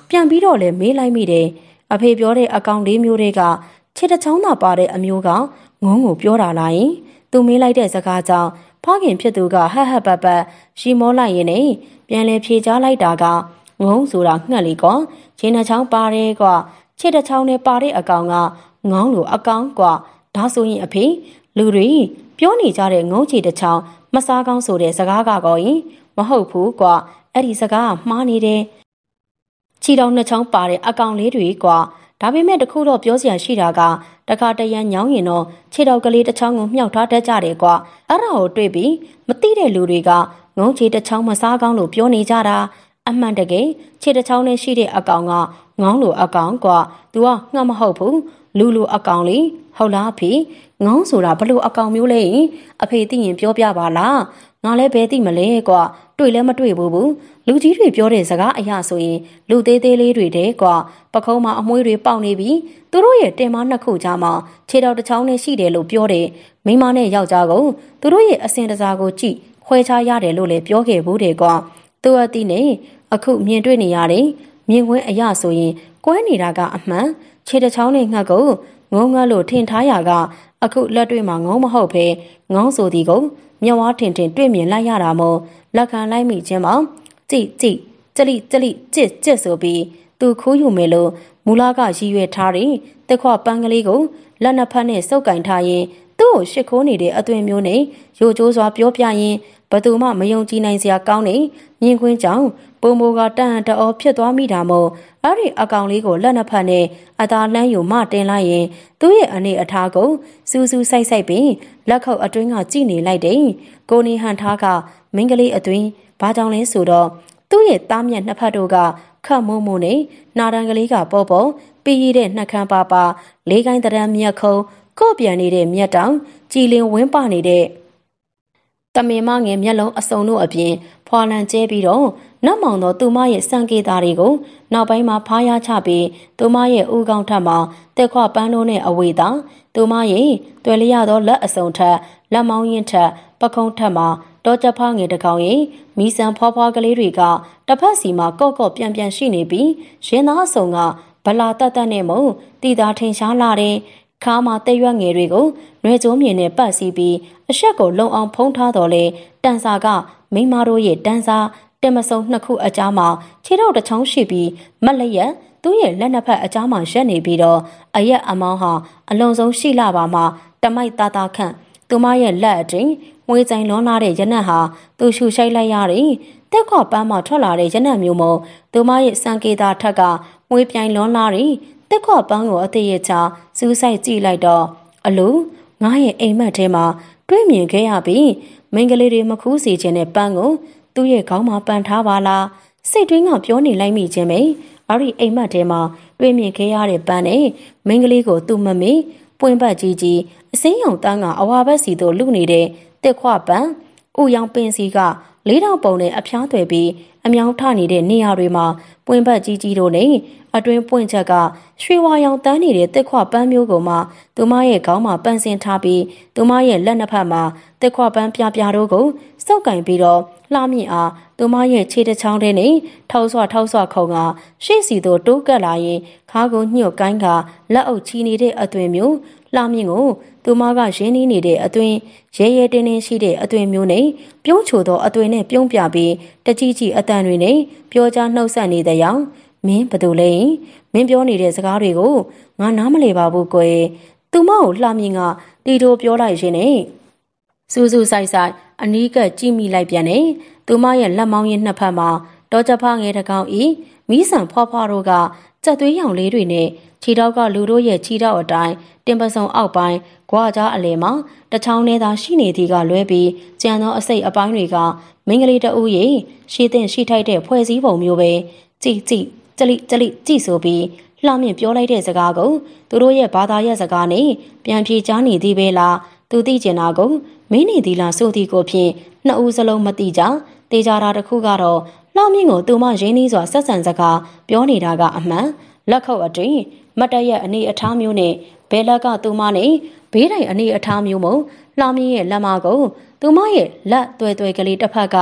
ပြန်ပြီးတော့လည်းမေးလိုက်မိတယ်အဖေပြောတဲ့အကောင်လေးမျိုးတွေကခြေတစ်ချောင်းသာပါတဲ့အမျိုးကငုံကိုပြောတာလားယင်သူမေးလိုက်တဲ့စကားကြောင့်ဖခင်ဖြစ်သူကဟဟပတ်ပတ်ရီမောလိုက်ရင်နဲ့ပြန်လဲဖြေချလိုက်တာကငုံဆိုတာငှက်လေကွာခြေနှချောင်းပါတယ်ကွာခြေတစ်ချောင်းနဲ့ပါတဲ့အကောင်ကငေါင်းလိုအကောင်ကွာဒါဆိုရင်အဖေလူတွေပြောနေကြတဲ့ငုံချေတစ်ချောင်းမစားကောင်းဆိုတဲ့စကားကကောရင်မဟုတ်ဘူးကွာအဲ့ဒီစကားကမှားနေတယ်ခြေတော်နှစ်ချောင်းပါတဲ့အကောင်လေးတွေကွာဒါပေမဲ့တခုတော့ပြောစရာရှိတာကတခါတရံညောင်းရင်တော့ခြေတော်ကလေးတစ်ချောင်းကိုမြှောက်ထားတတ်ကြတယ်ကွာအဲ့ဒါကိုတွေ့ပြီးမသိတဲ့လူတွေကငုံချေတစ်ချောင်းမစားကောင်းလို့ပြောနေကြတာအမှန်တကယ်ခြေတစ်ချောင်းနဲ့ရှိတဲ့အကောင်ကငေါင်းလိုအကောင်ကွာ तू ကငှက်မဟုတ်ဘူးလူလိုအကောင်လေဟုတ်လားဖေငေါင်းဆိုတာဘလို့အကောင်မျိုးလဲအဖေသိရင်ပြောပြပါလားငါလည်းဘယ်သိမလဲကွာတွေ့လည်းမတွေ့ဘူးလူကြီးတွေပြောတဲ့စကားအရာဆိုရင်လူသေးသေးလေးတွေတဲ့ကွာပခုံးမှာအမွှေးတွေပေါက်နေပြီသူတို့ရဲ့တင်မနှစ်ခုကြားမှာခြေတော်တစ်ချောင်းနဲ့ရှိတယ်လို့ပြောတယ်မိန်းမနဲ့ယောက်ျားကိုသူတို့ရဲ့အစင်တစားကိုကြည့်ခွဲခြားရတယ်လို့လည်းပြောခဲ့ဘူးတယ်ကွာသူအတိနဲ့အခုမြင်တွေ့နေရတယ်မြင်ကွင်းအရာဆိုရင်ကွဲနေတာကအမှန်ခြေတစ်ချောင်းနဲ့ငှက်ကိုငုံငှက်လို့ထင်ထားရကအခုလက်တွေ့မှာငုံမဟုတ်ပဲငေါင်းဆိုသည်ကိုမျက်ဝါးထင်ထင်တွေ့မြင်လိုက်ရတာမို့လက်ခံလိုက်မိခြင်းမှာကြည့်ကြည့်ကြလိကြလိကြစ်ကြစ်ဆိုပြီးသူခိုးယူမယ်လို့မူလကရည်ရွယ်ထားတဲ့တက်ခွပန်းကလေးကိုလက်နှစ်ဖက်နဲ့စုပ်ကင်ထားရင်သူ့ကိုရှ िख ိုးနေတဲ့အသွင်မျိုးနဲ့ရိုကျိုးစွာပြောပြရင်ဘသူမှမယုံကြည်နိုင်စရာကောင်းနေမြင်ကွင်းကြောင့်ပုံမိုးကတန်တအောဖြစ်သွားမိတာမို့အဲ့ဒီအကောင်လေးကိုလက်နှစ်ဖက်နဲ့အသာလှမ်းယူမတင်လိုက်ရင်သူ့ရဲ့အနေအထားကိုစူးစူးဆိုင်ဆိုင်ပြီးလက်ခုပ်အတွင်းကကြည့်နေလိုက်တယ်ကိုနေဟန်ထားကမင်းကလေးအတွင်းဘာကြောင့်လဲဆိုတော့သူ့ရဲ့သားမြတ်နှစ်ဖက်တို့ကခတ်မိုးမိုးနဲ့နာတန်ကလေးကပေါ်ပေါ်ပြီးရတဲ့နှက်ခမ်းပါပါလေးကိုင်းတရံမြက်ခုံကို့ပြန်နေတဲ့မြက်တောင်ကြည်လင်ဝင်းပနေတဲ့တမင်မငယ်မျက်လုံးအစုံတို့အပြင်ဖွာလန်ကျဲပြီးတော့နောက်မောင်သောသူမရဲ့စံကေတာတွေကိုနောက်ပိုင်းမှာဖားရချပြီးသူမရဲ့ဦးခေါင်းထက်မှာတက်ခွပန်းတို့နဲ့အဝေးသာသူမရဲ့တွယ်လျရသောလက်အစုံထက်လက်မောင်းရင်ထက်ပခုံးထက်မှာတော့ချက်ဖားငယ်တကောင်ရဲ့မီးစံဖွားဖွားကလေးတွေကတစ်ဖက်စီမှာကော့ကော့ပြန်ပြန်ရှိနေပြီးရင်သားအစုံကဗလာတက်တက်နဲ့မုံတီတာထင်ရှားလာတဲ့ခါမှာတက်ရွက်ငယ်တွေကိုနှွေကျိုးမြင်နဲ့ပတ်စီပြီးအဆက်ကိုလုံအောင်ဖုံးထားတော်လဲတန်စာကမိမတို့ရဲ့တန်စာတင်မစုံနှစ်ခုအကြားမှာခြေထောက်တစ်ချောင်းရှိပြီးမက်လျက်သူ့ရဲ့လက်နှစ်ဖက်အကြားမှာရက်နေပြီးတော့အရက်အမောင်းဟာအလုံးစုံရှိလာပါမှတမိုက်သားသားခန့်သူမရဲ့လက်အတွင်းငွေကြိုင်လွန်လာတဲ့ရနက်ဟာသူရှူရှိုက်လိုက်ရတယ်တက်ခွပန်းမှာထွက်လာတဲ့ရနက်မျိုးမို့သူမရဲ့စံကေတာထက်ကငွေပြိုင်လွန်လာတဲ့တက်ခွပန်းကိုအသေးရချစူးစိုက်ကြည့်လိုက်တော့အလိုငါရဲ့အိမ်မက်ထဲမှာတွေ့မြင်ခဲ့ရပြီးမိန်းကလေးတွေမခူးစီခြင်းနဲ့ပန်းကိုသူ့ရဲ့ခေါင်းမှာပန်ထားပါလားစိတ်တွင်းကပြောနေလိုက်မိခြင်းပဲအဲ့ဒီအိမ်မက်ထဲမှာတွေ့မြင်ခဲ့ရတဲ့ပန်းနဲ့မိန်းကလေးကိုသူ့မမေ့ပွင့်ပတ်ကြီးကြီးအစင်းရောင်တန်းကအဝါဘက်စီတို့လူနေတဲ့တက်ခွပန်းဥယောင်ပင်စီကလေးတောင်ပုံနဲ့အဖျားသွယ်ပြီးအမြောင်းထနေတဲ့နေရာတွေမှာပွင့်ပတ်ကြီးကြီးတို့နဲ့အတွင်းပွင့်ချက်ကရွှေဝါရောင်တန်းနေတဲ့တက်ခွပန်းမျိုးကိုမှသူမရဲ့ခေါင်းမှာပန်းစင်ထားပြီးသူမရဲ့လက်နှစ်ဖက်မှာတက်ခွပန်းပြပြတို့ကိုစုပ်ကင်ပြီးတော့လှမြင့်အားသူမရဲ့ခြေတစ်ချောင်းထဲနဲ့ထောက်ဆွခုံကရှေ့စီသို့တိုးကပ်လာရင်ခါကိုညှို့ကိုင်းကလက်အုပ်ချီနေတဲ့အသွင်မျိုးလှမြင့်ကိုသူမကရင်းနှီးနေတဲ့အသွင်ရဲရဲတင်းတင်းရှိတဲ့အသွင်မျိုးနဲ့ပြုံးချိုသောအသွင်နဲ့ပြုံးပြပြီးတကြီးကြီးအတန်တွေနဲ့ပြောကြားနှုတ်ဆက်နေတဲ့ရောင်မင်းဘယ်သူလဲမင်းပြောနေတဲ့စကားတွေကိုငါနားမလည်ပါဘူးကွယ်သူမကိုလှမြင့်ကတီတိုပြောလိုက်ရင်နဲ့စူးစူးဆိုင်ဆိုင်အနီးကကြည့်မိလိုက်ပြန်နေသူမရဲ့လက်မောင်းရင်နှစ်ဖက်မှာတောချက်ဖငယ်တကောင်ဤမီးဆန်ဖွားဖွားတို့ကကြက်သွေးရောင်လေးတွေနဲ့ခြေထောက်ကလူတို့ရဲ့ခြေထောက်အတိုင်းတင်ပစုံအောက်ပိုင်းဂွာကြားအလယ်မှာတချောင်းနဲ့သာရှိနေသည်ကလွဲပြီးကြံသောအစိတ်အပိုင်းတွေကမင်းကလေးတအူးရဲ့ရှေ့တင်ရှိထိုက်တဲ့ဖွဲ့စည်းပုံမျိုးပဲကြည့်ကြည့်ကြလိကြလိကြည့်ဆိုပြီးလှမြင့်ပြောလိုက်တဲ့စကားကိုသူတို့ရဲ့ဘာသာရဲ့စကားနဲ့ပြန်ပြေချနေသည်ပဲလားသူသိကျင်တာကိုမင်းနေသည်လားဆိုသည်ကိုဖြင့်နှစ်ဦးစလုံးမသိကြတေချာတာတစ်ခုကတော့လှမြင့်ကိုသူမရင်းနှီးစွာဆက်ဆံစကားပြောနေတာကအမှန်လက်ခုပ်အတွင်းမတ်တရဲ့အနေအထားမျိုးနဲ့ဘဲလက်ကသူမနဲ့ဘေးတိုင်အနေအထားမျိုးမို့လှမြင့်ရဲ့လက်မကိုသူမရဲ့လက်သွဲသွဲကလေးတစ်ဖက်က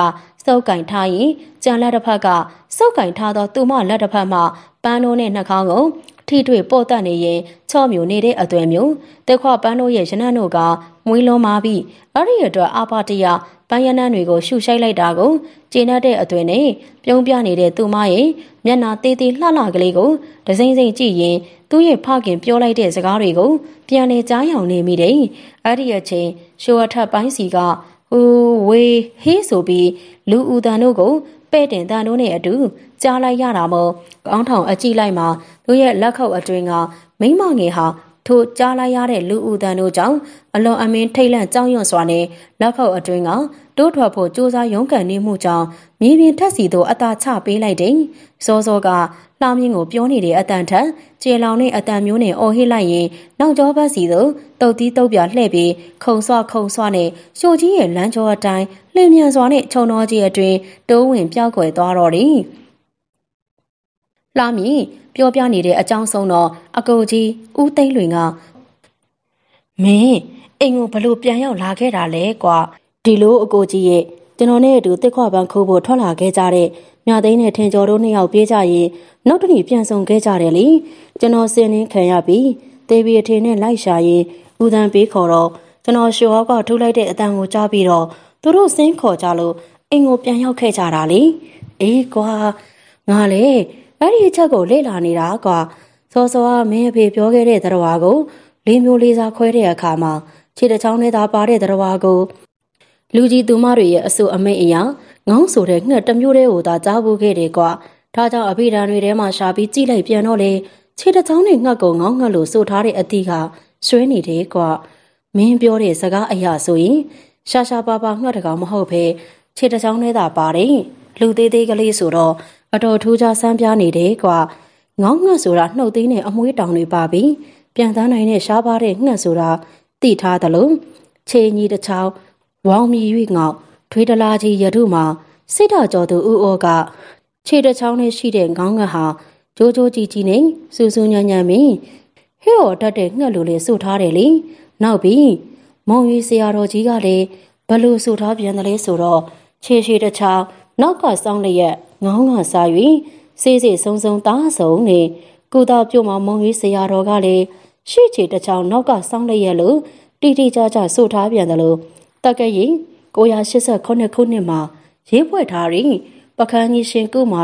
စုပ်ကင်ထားရင်ကြံလက်တစ်ဖက်ကစုပ်ကင်ထားသောသူမလက်တစ်ဖက်မှပန်းတို့နဲ့နှာခေါင်းကိုထိတွေ့ပို့တတ်နေရင်ချော့မျိုးနေတဲ့အသွင်မျိုးတက်ခွပန်းတို့ရဲ့ရနံ့တို့ကမွေးလုံးမာပြီးအဲ့ဒီအတွက်အာပါတရပန်းရနံ့တွေကိုရှုရှိုက်လိုက်တာကိုကျင်းတဲ့အသွင်နဲ့ပြုံးပြနေတဲ့သူမရဲ့မျက်နှာသေးသေးလှလှကလေးကိုဒစိမ့်စိမ့်ကြည့်ရင်သူ့ရဲ့ဖခင်ပြောလိုက်တဲ့စကားတွေကိုပြန်လေကြားယောင်နေမိတယ်အဲ့ဒီအချိန်ရှိုးအထက်ပိုင်းစီကဟူဝေဟေးဆိုပြီးလူဦးတန်တို့ကိုပဲ့တင်တန်တို့နဲ့အတူကြားလိုက်ရတာမို့ကောင်းထောင်အကြည့်လိုက်မှာသူရဲ့လက်ခုပ်အတွင်းကမိမငယ်ဟာထိုကြားလိုက်ရတဲ့လူဦးတန်တို့ကြောင့်အလွန်အမင်းထိတ်လန့်ကြောက်ရွံ့စွာနဲ့လက်ခုပ်အတွင်းကတိုးထွက်ဖို့စူးစမ်းရုန်းကန်နေမှုကြောင့်မြေပြင်ထက်စီသို့အသာချပေးလိုက်တယ်။စောစောကလှမြင့်ကိုပြောနေတဲ့အတန်ထက်ကျေလောင်တဲ့အတန်မျိုးနဲ့အော်ဟစ်လိုက်ရင်နောက်ကျောဘက်စီသို့တုတ်တီးတုတ်ပြလှည့်ပြီးခုံဆွနဲ့ရှိုကြီးရဲ့လမ်းကျောအတိုင်းလှည့်မြန်စွာနဲ့ခြုံတော်ကြီးအတွင်းတိုးဝင်ပြောက်ွယ်သွားတော့တယ်။လှမြင့်ပြောပြနေတဲ့အကြောင်းဆုံးတော့အကိုကြီးဦးသိန်းလွင်ကမင်းအိမ်ကိုဘလို့ပြန်ရောက်လာခဲ့တာလဲကွာဒီလိုအကိုကြီးရဲ့ကျွန်တော်နဲ့အတူတစ်ခွပန်းခိုးဖို့ထွက်လာခဲ့ကြတဲ့မြသိန်းနဲ့ထင်ကျော်တို့နှစ်ယောက်ပြေးကြရင်နောက်တနည်းပြန်ဆောင်ခဲ့ကြတယ်လေကျွန်တော်စင်းနှင်းခံရပြီးတေဗီအထင်နဲ့လိုက်ရှာရင်ဦးတန်းပေးခေါ်တော့ကျွန်တော်ရှောကထုတ်လိုက်တဲ့အတန်ကိုကြားပြီးတော့သူတို့စင်းခေါ်ကြလို့အိမ်ကိုပြန်ရောက်ခဲ့ကြတာလေအေးကွာငါလေအဲ့ဒီအချက်ကိုလေ့လာနေတာကွာစောစောကမင်းအဖေပြောခဲ့တဲ့တရားကိုလေးမျိုးလေးစားခွဲတဲ့အခါမှာခြေတစ်ချောင်းနဲ့သာပါတဲ့တရားကိုလူကြီးသူမတွေရဲ့အဆိုအမိတ်အရာငေါင်းဆိုတဲ့ငှက်တစ်မျိုးတည်းကိုသာကြားဖို့ခဲ့တယ်ကွာဒါကြောင့်အဖေဓာန်တွေထဲမှာရှာပြီးကြည့်လိုက်ပြန်တော့လေခြေတစ်ချောင်းနဲ့ငှက်ကိုငေါင်းငှက်လို့ဆိုထားတဲ့အသီးကရွှဲနေတယ်ကွာမင်းပြောတဲ့စကားအရာဆိုရင်ရှာပါငှက်တကောင်မဟုတ်ပဲခြေတစ်ချောင်းနဲ့သာပါတယ်လူသေးသေးကလေးဆိုတော့အတော်ထူးခြားဆန်းပြားနေတယ်ကွာငေါင်းငှက်ဆိုတာနှုတ်သေးနဲ့အမွှေးတောင်တွေပါပြီးပြန်သားနိုင်တဲ့ရှားပါတဲ့ငှက်ဆိုတာသိထားသလိုခြေကြီးတစ်ချောင်းဝေါမြည်၍ငေါထွေးတလားကြီးရထုမှာစိတ်တော်ကျော်သူဦးဩကခြေတစ်ချောင်းနဲ့ရှိတဲ့ငေါင်းငှက်ဟာကြိုးကြီးနဲ့စူးစူးညံ့ညံ့မင်းဟဲ့ော်တတ်တဲ့ငှက်လိုလေးဆိုထားတယ်လေနောက်ပြီးမုံရွေးဆရာတော်ကြီးကလည်းဘလို့ဆိုထားပြန်တယ်လဲဆိုတော့ခြေတစ်ချောင်းနောက်ကစောင်းလျက်ငေါင်းငှက်စား၍စေးဆုံးသားဆုံးနဲ့ကုသပြုတ်မမုံရွေးဆရာတော်ကလည်းရှေ့ခြေတစ်ချောင်းနောက်ကစောင်းလျက်လို့တိကြဆိုထားပြန်တယ်လို့တက်ကရင်989ခုနှစ်မှာရေးဖွဲ့ထားရင်ပကန်းကြီးရှင်ကုမာ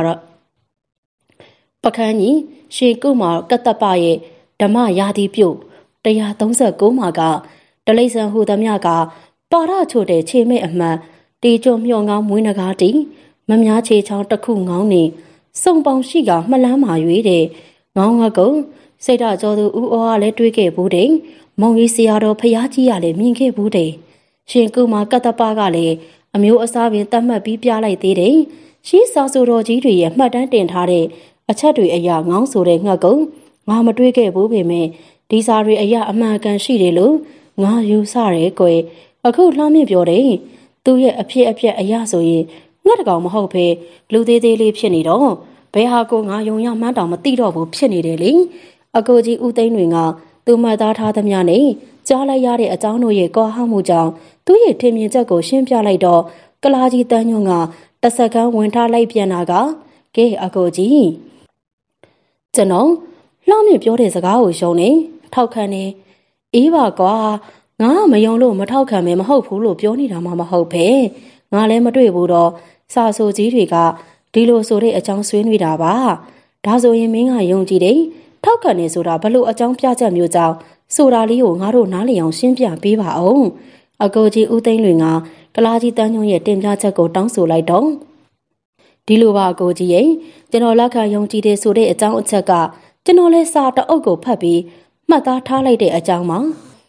ကတ္တပရဲ့ဓမ္မရာသီပြုတ်139မှာကတလိษံဟူသမျှကပါရချို့တဲ့ခြေမဲ့အမှန်တီကျုံမျောငောင်းမွေးနဂါတီမများခြေချောင်းတစ်ခုငောင်းနေစုံပေါင်ရှိကမှလန်းမာ၍တဲ့ငောင်းငကုံစိတ်ဓာတ်ကျော်သူဦးဩကလည်းတွေးခဲ့ဘူးတဲ့မုံကြီးဆရာတော်ဖျားကြီးကလည်းမြင်ခဲ့ဘူးတဲ့ရှင်ကုမာကတ္တပကလည်းအမျိုးအစားပင်တတ်မှတ်ပြီးပြလိုက်သေးတယ်ရှိစာဆိုတော်ကြီးတွေရဲ့မှတ်တမ်းတင်ထားတဲ့အချက်တွေအရာငေါင်းဆိုတဲ့ငှက်ကုံငါမတွေးခဲ့ဘူးပေမဲ့ဒီစာတွေအရာအမှန်ကန်ရှိတယ်လို့ငါယူဆရဲကွယ်အခုလှမ်းမြင့်ပြောတယ်သူရဲ့အဖြစ်အရာဆိုရင်ငှက်တကောင်မဟုတ်ပဲလူသေးသေးလေးဖြစ်နေတော့ဘယ်ဟာကိုငါယုံရမှန်းတောင်မသိတော့ဘူးဖြစ်နေတယ်လေအကိုကြီးဦးသိန်းတွင်ကသူမှတ်သားထားသမျှနဲ့ကြားလိုက်ရတဲ့အကြောင်းတို့ရဲ့ကောဟမှုကြောင့်သူ့ရဲ့ထင်မြင်ချက်ကိုရှင်းပြလိုက်တော့ကလာကြီးတန်းညွန့်ကတဆက်ကန်းဝင်ထားလိုက်ပြန်တာကကဲအကိုကြီးကျွန်တော်လှမ်းမြပြောတဲ့စကားကိုယုံနေထောက်ခံနေအေးပါကွာငါမယုံလို့မထောက်ခံမဲမဟုတ်ဘူးလို့ပြောနေတာမှမဟုတ်ပဲငါလည်းမတွေ့ဘူးတော့စာဆိုကြီးတွေကဒီလိုဆိုတဲ့အကြောင်းဆွေးနွေးတာပါဒါဆိုရင်မင်းကယုံကြည်တယ်ထောက်ခံနေဆိုတာဘလို့အကြောင်းပြချက်မျိုးကြောင့်ဆိုတာလေးကိုငါတို့နားလည်အောင်ရှင်းပြပေးပါအောင်အကိုကြီးဦးသိန်းလွင်ကကလာကြီးတန်းညုံရဲ့တင်ပြချက်ကိုတောင်းဆိုလိုက်တော့ဒီလိုပါအကိုကြီးရဲ့ကျွန်တော်လက်ခံယုံကြည်တယ်ဆိုတဲ့အကြောင်းအချက်ကကျွန်တော်လဲစာတအုပ်ကိုဖတ်ပြီးမှတ်သားထားလိုက်တဲ့အကြောင်းပါ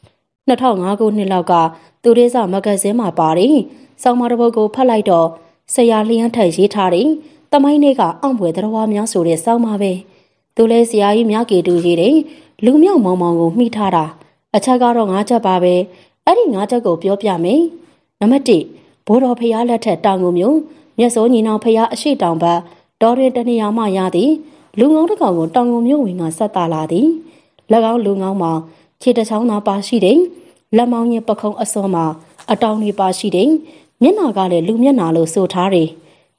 2005ခုနှစ်လောက်ကသူရေးစာမဂ္ဂဇင်းမှာပါတယ်ဆောင်းမတစ်ပုဒ်ကိုဖတ်လိုက်တော့ဆရာလျန်းထက်ရေးထားတယ်တမိုင်းလေးကအောင်ပွဲတော်ဝါများဆိုတဲ့ဆောင်းပါပဲသူလဲဆရာကြီးမြကေတူရေးတယ်လူမြောက်မောင်မောင်ကိုမိထားတာအချက်ကတော့9ချက်ပါပဲအဲ့ဒီ9ချက်ကိုပြောပြမယ်နံပါတ်1ဘိုးတော်ဖျားလက်ထက်တောင်ကိုမျိုးမြတ်စိုးညီနောင်ဖျားအရှိတောင်ဘက်တော်ရင်တနေရာမှရသည်လူငေါတစ်ကောင်ကိုတောင်ကိုမျိုးဝင်ကဆက်တာလာသည်၎င်းလူငေါမှာခြေတစ်ချောင်းသာပါရှိတယ်လက်မောင်းရင်ပခုံးအစောမှာအတောင်တွေပါရှိတယ်မျက်နာကလည်းလူမျက်နာလို့ဆိုထားတယ်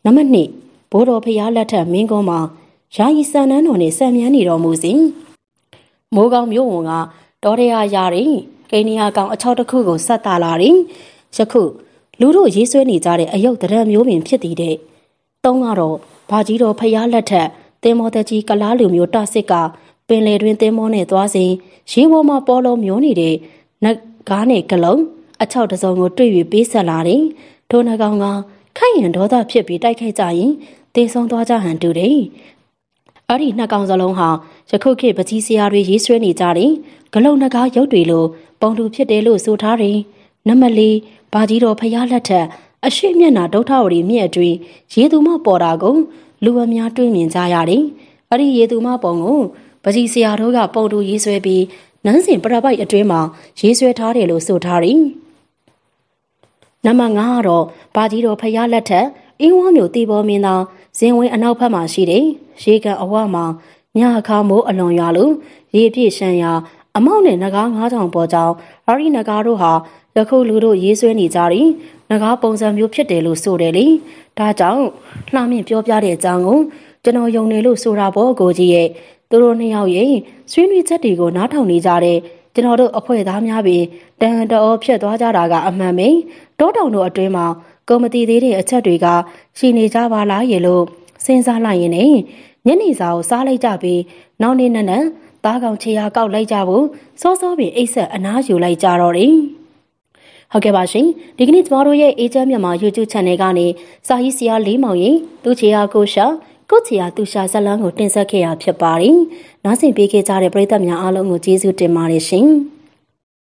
နံပါတ်2ဘိုးတော်ဖျားလက်ထက်မင်းကုန်းမှာယာယီစံနှန်းတော်နဲ့ဆက်မြန်းနေတော်မူစဉ်မိုးကောင်းမျိုးဝန်ကတော်ရရရာရင်ကိန်းနီယာကောင်အချောက်တစ်ခုကိုဆက်တာလာရင်ယခုလူတို့ရေးဆွဲနေကြတဲ့အယုတ်တရံမျိုးပင်ဖြစ်တည်တဲ့သုံးကတော့ဘာကြီးတော်ဖျားလက်ထက်တင်မောတကြီးကလားလူမျိုးတဆစ်ကပင်လေတွင်တင်မောနဲ့သွားစဉ်ရေပေါ်မှာပေါ်လုံးမျိုးနေတဲ့နတ်ကားနဲ့ကလုံးအချောက်တစုံကိုတွေ့၍ပေးဆက်လာတယ်ထိုနှကောင်ကခိုင်ရန်ဒေါသဖြစ်ပြီးတိုက်ခိုက်ကြရင်တေဆုံးသွားကြဟန်တူတယ်အဲ့ဒီနှစ်ကောင်စလုံးဟာယခုခေတ်ပကြီးစရာတွေရေးဆွဲနေကြတယ်ဂလုံနှကားရုပ်တွေလိုပုံတူဖြစ်တယ်လို့ဆိုထားတယ်နံပါတ်4ဘာကြီးတော်ဖျားလက်ထက်အရှိမျက်နှာဒုဋ္ဌဝရီမြက်အတွင်းရေသူမပေါ်တာကိုလူအများတွေ့မြင်ကြရတယ်အဲ့ဒီရေသူမပုံကိုပကြီးစရာတို့ကပုံတူရေးဆွဲပြီးနန်းစင်ပရပိုက်အတွင်းမှာရေးဆွဲထားတယ်လို့ဆိုထားတယ်နံပါတ်5ကတော့ဘာကြီးတော်ဖျားလက်ထက်အင်းဝါမျိုးတီပေါ်မင်းသားဇင်ဝင်းအနောက်ဘက်မှာရှိတယ်ရေကန်အဝမှာညအခါမိုးအလွန်ရွာလို့ရေပြည့်ရှမ်းရာအမောက်နဲ့နဂါး9000ပေါ်ကြောင်းအာရီနဂါးတို့ဟာယခုလူတို့ရေးဆွဲနေကြတယ်နဂါးပုံစံမျိုးဖြစ်တယ်လို့ဆိုတယ်လေဒါကြောင့်လှမြင့်ပြောပြတဲ့အကြောင်းကိုကျွန်တော်ယုံနေလို့ဆိုတာပေါ့ကိုကြီးရဲ့သူတို့နှစ်ယောက်ရဲ့ဆွေးနွေးချက်တွေကိုနားထောင်နေကြတဲ့ကျွန်တော်တို့အဖွဲ့သားများပင်တန်တော်ဖြတ်သွားကြတာကအမှန်ပဲတောတောင်တို့အတွင်းမှာကော်မတီသေးတဲ့အချက်တွေကရှိနေကြပါလားရေလို့စဉ်းစားလိုက်ရင်လည်းညနေစာကိုစားလိုက်ကြပြီးနောက်နေ့နဲ့သားကောင်ချေရကောက်လိုက်ကြဖို့စောစောပင်အိတ်ဆက်အနားယူလိုက်ကြတော့တယ်ဟုတ်ကဲ့ပါရှင်ဒီကနေ့ကျမတို့ရဲ့အေဂျင့်မြန်မာ YouTube Channel ကနေစာရေးဆရာလေးမောင်ရင်သူချေရကိုရှာကိုချေရသူရှာဇလန်းကိုတင်ဆက်ခဲ့ရဖြစ်ပါတယ်နားဆင်ပေးခဲ့ကြတဲ့ပရိသတ်များအားလုံးကိုကျေးဇူးတင်ပါတယ်ရှင်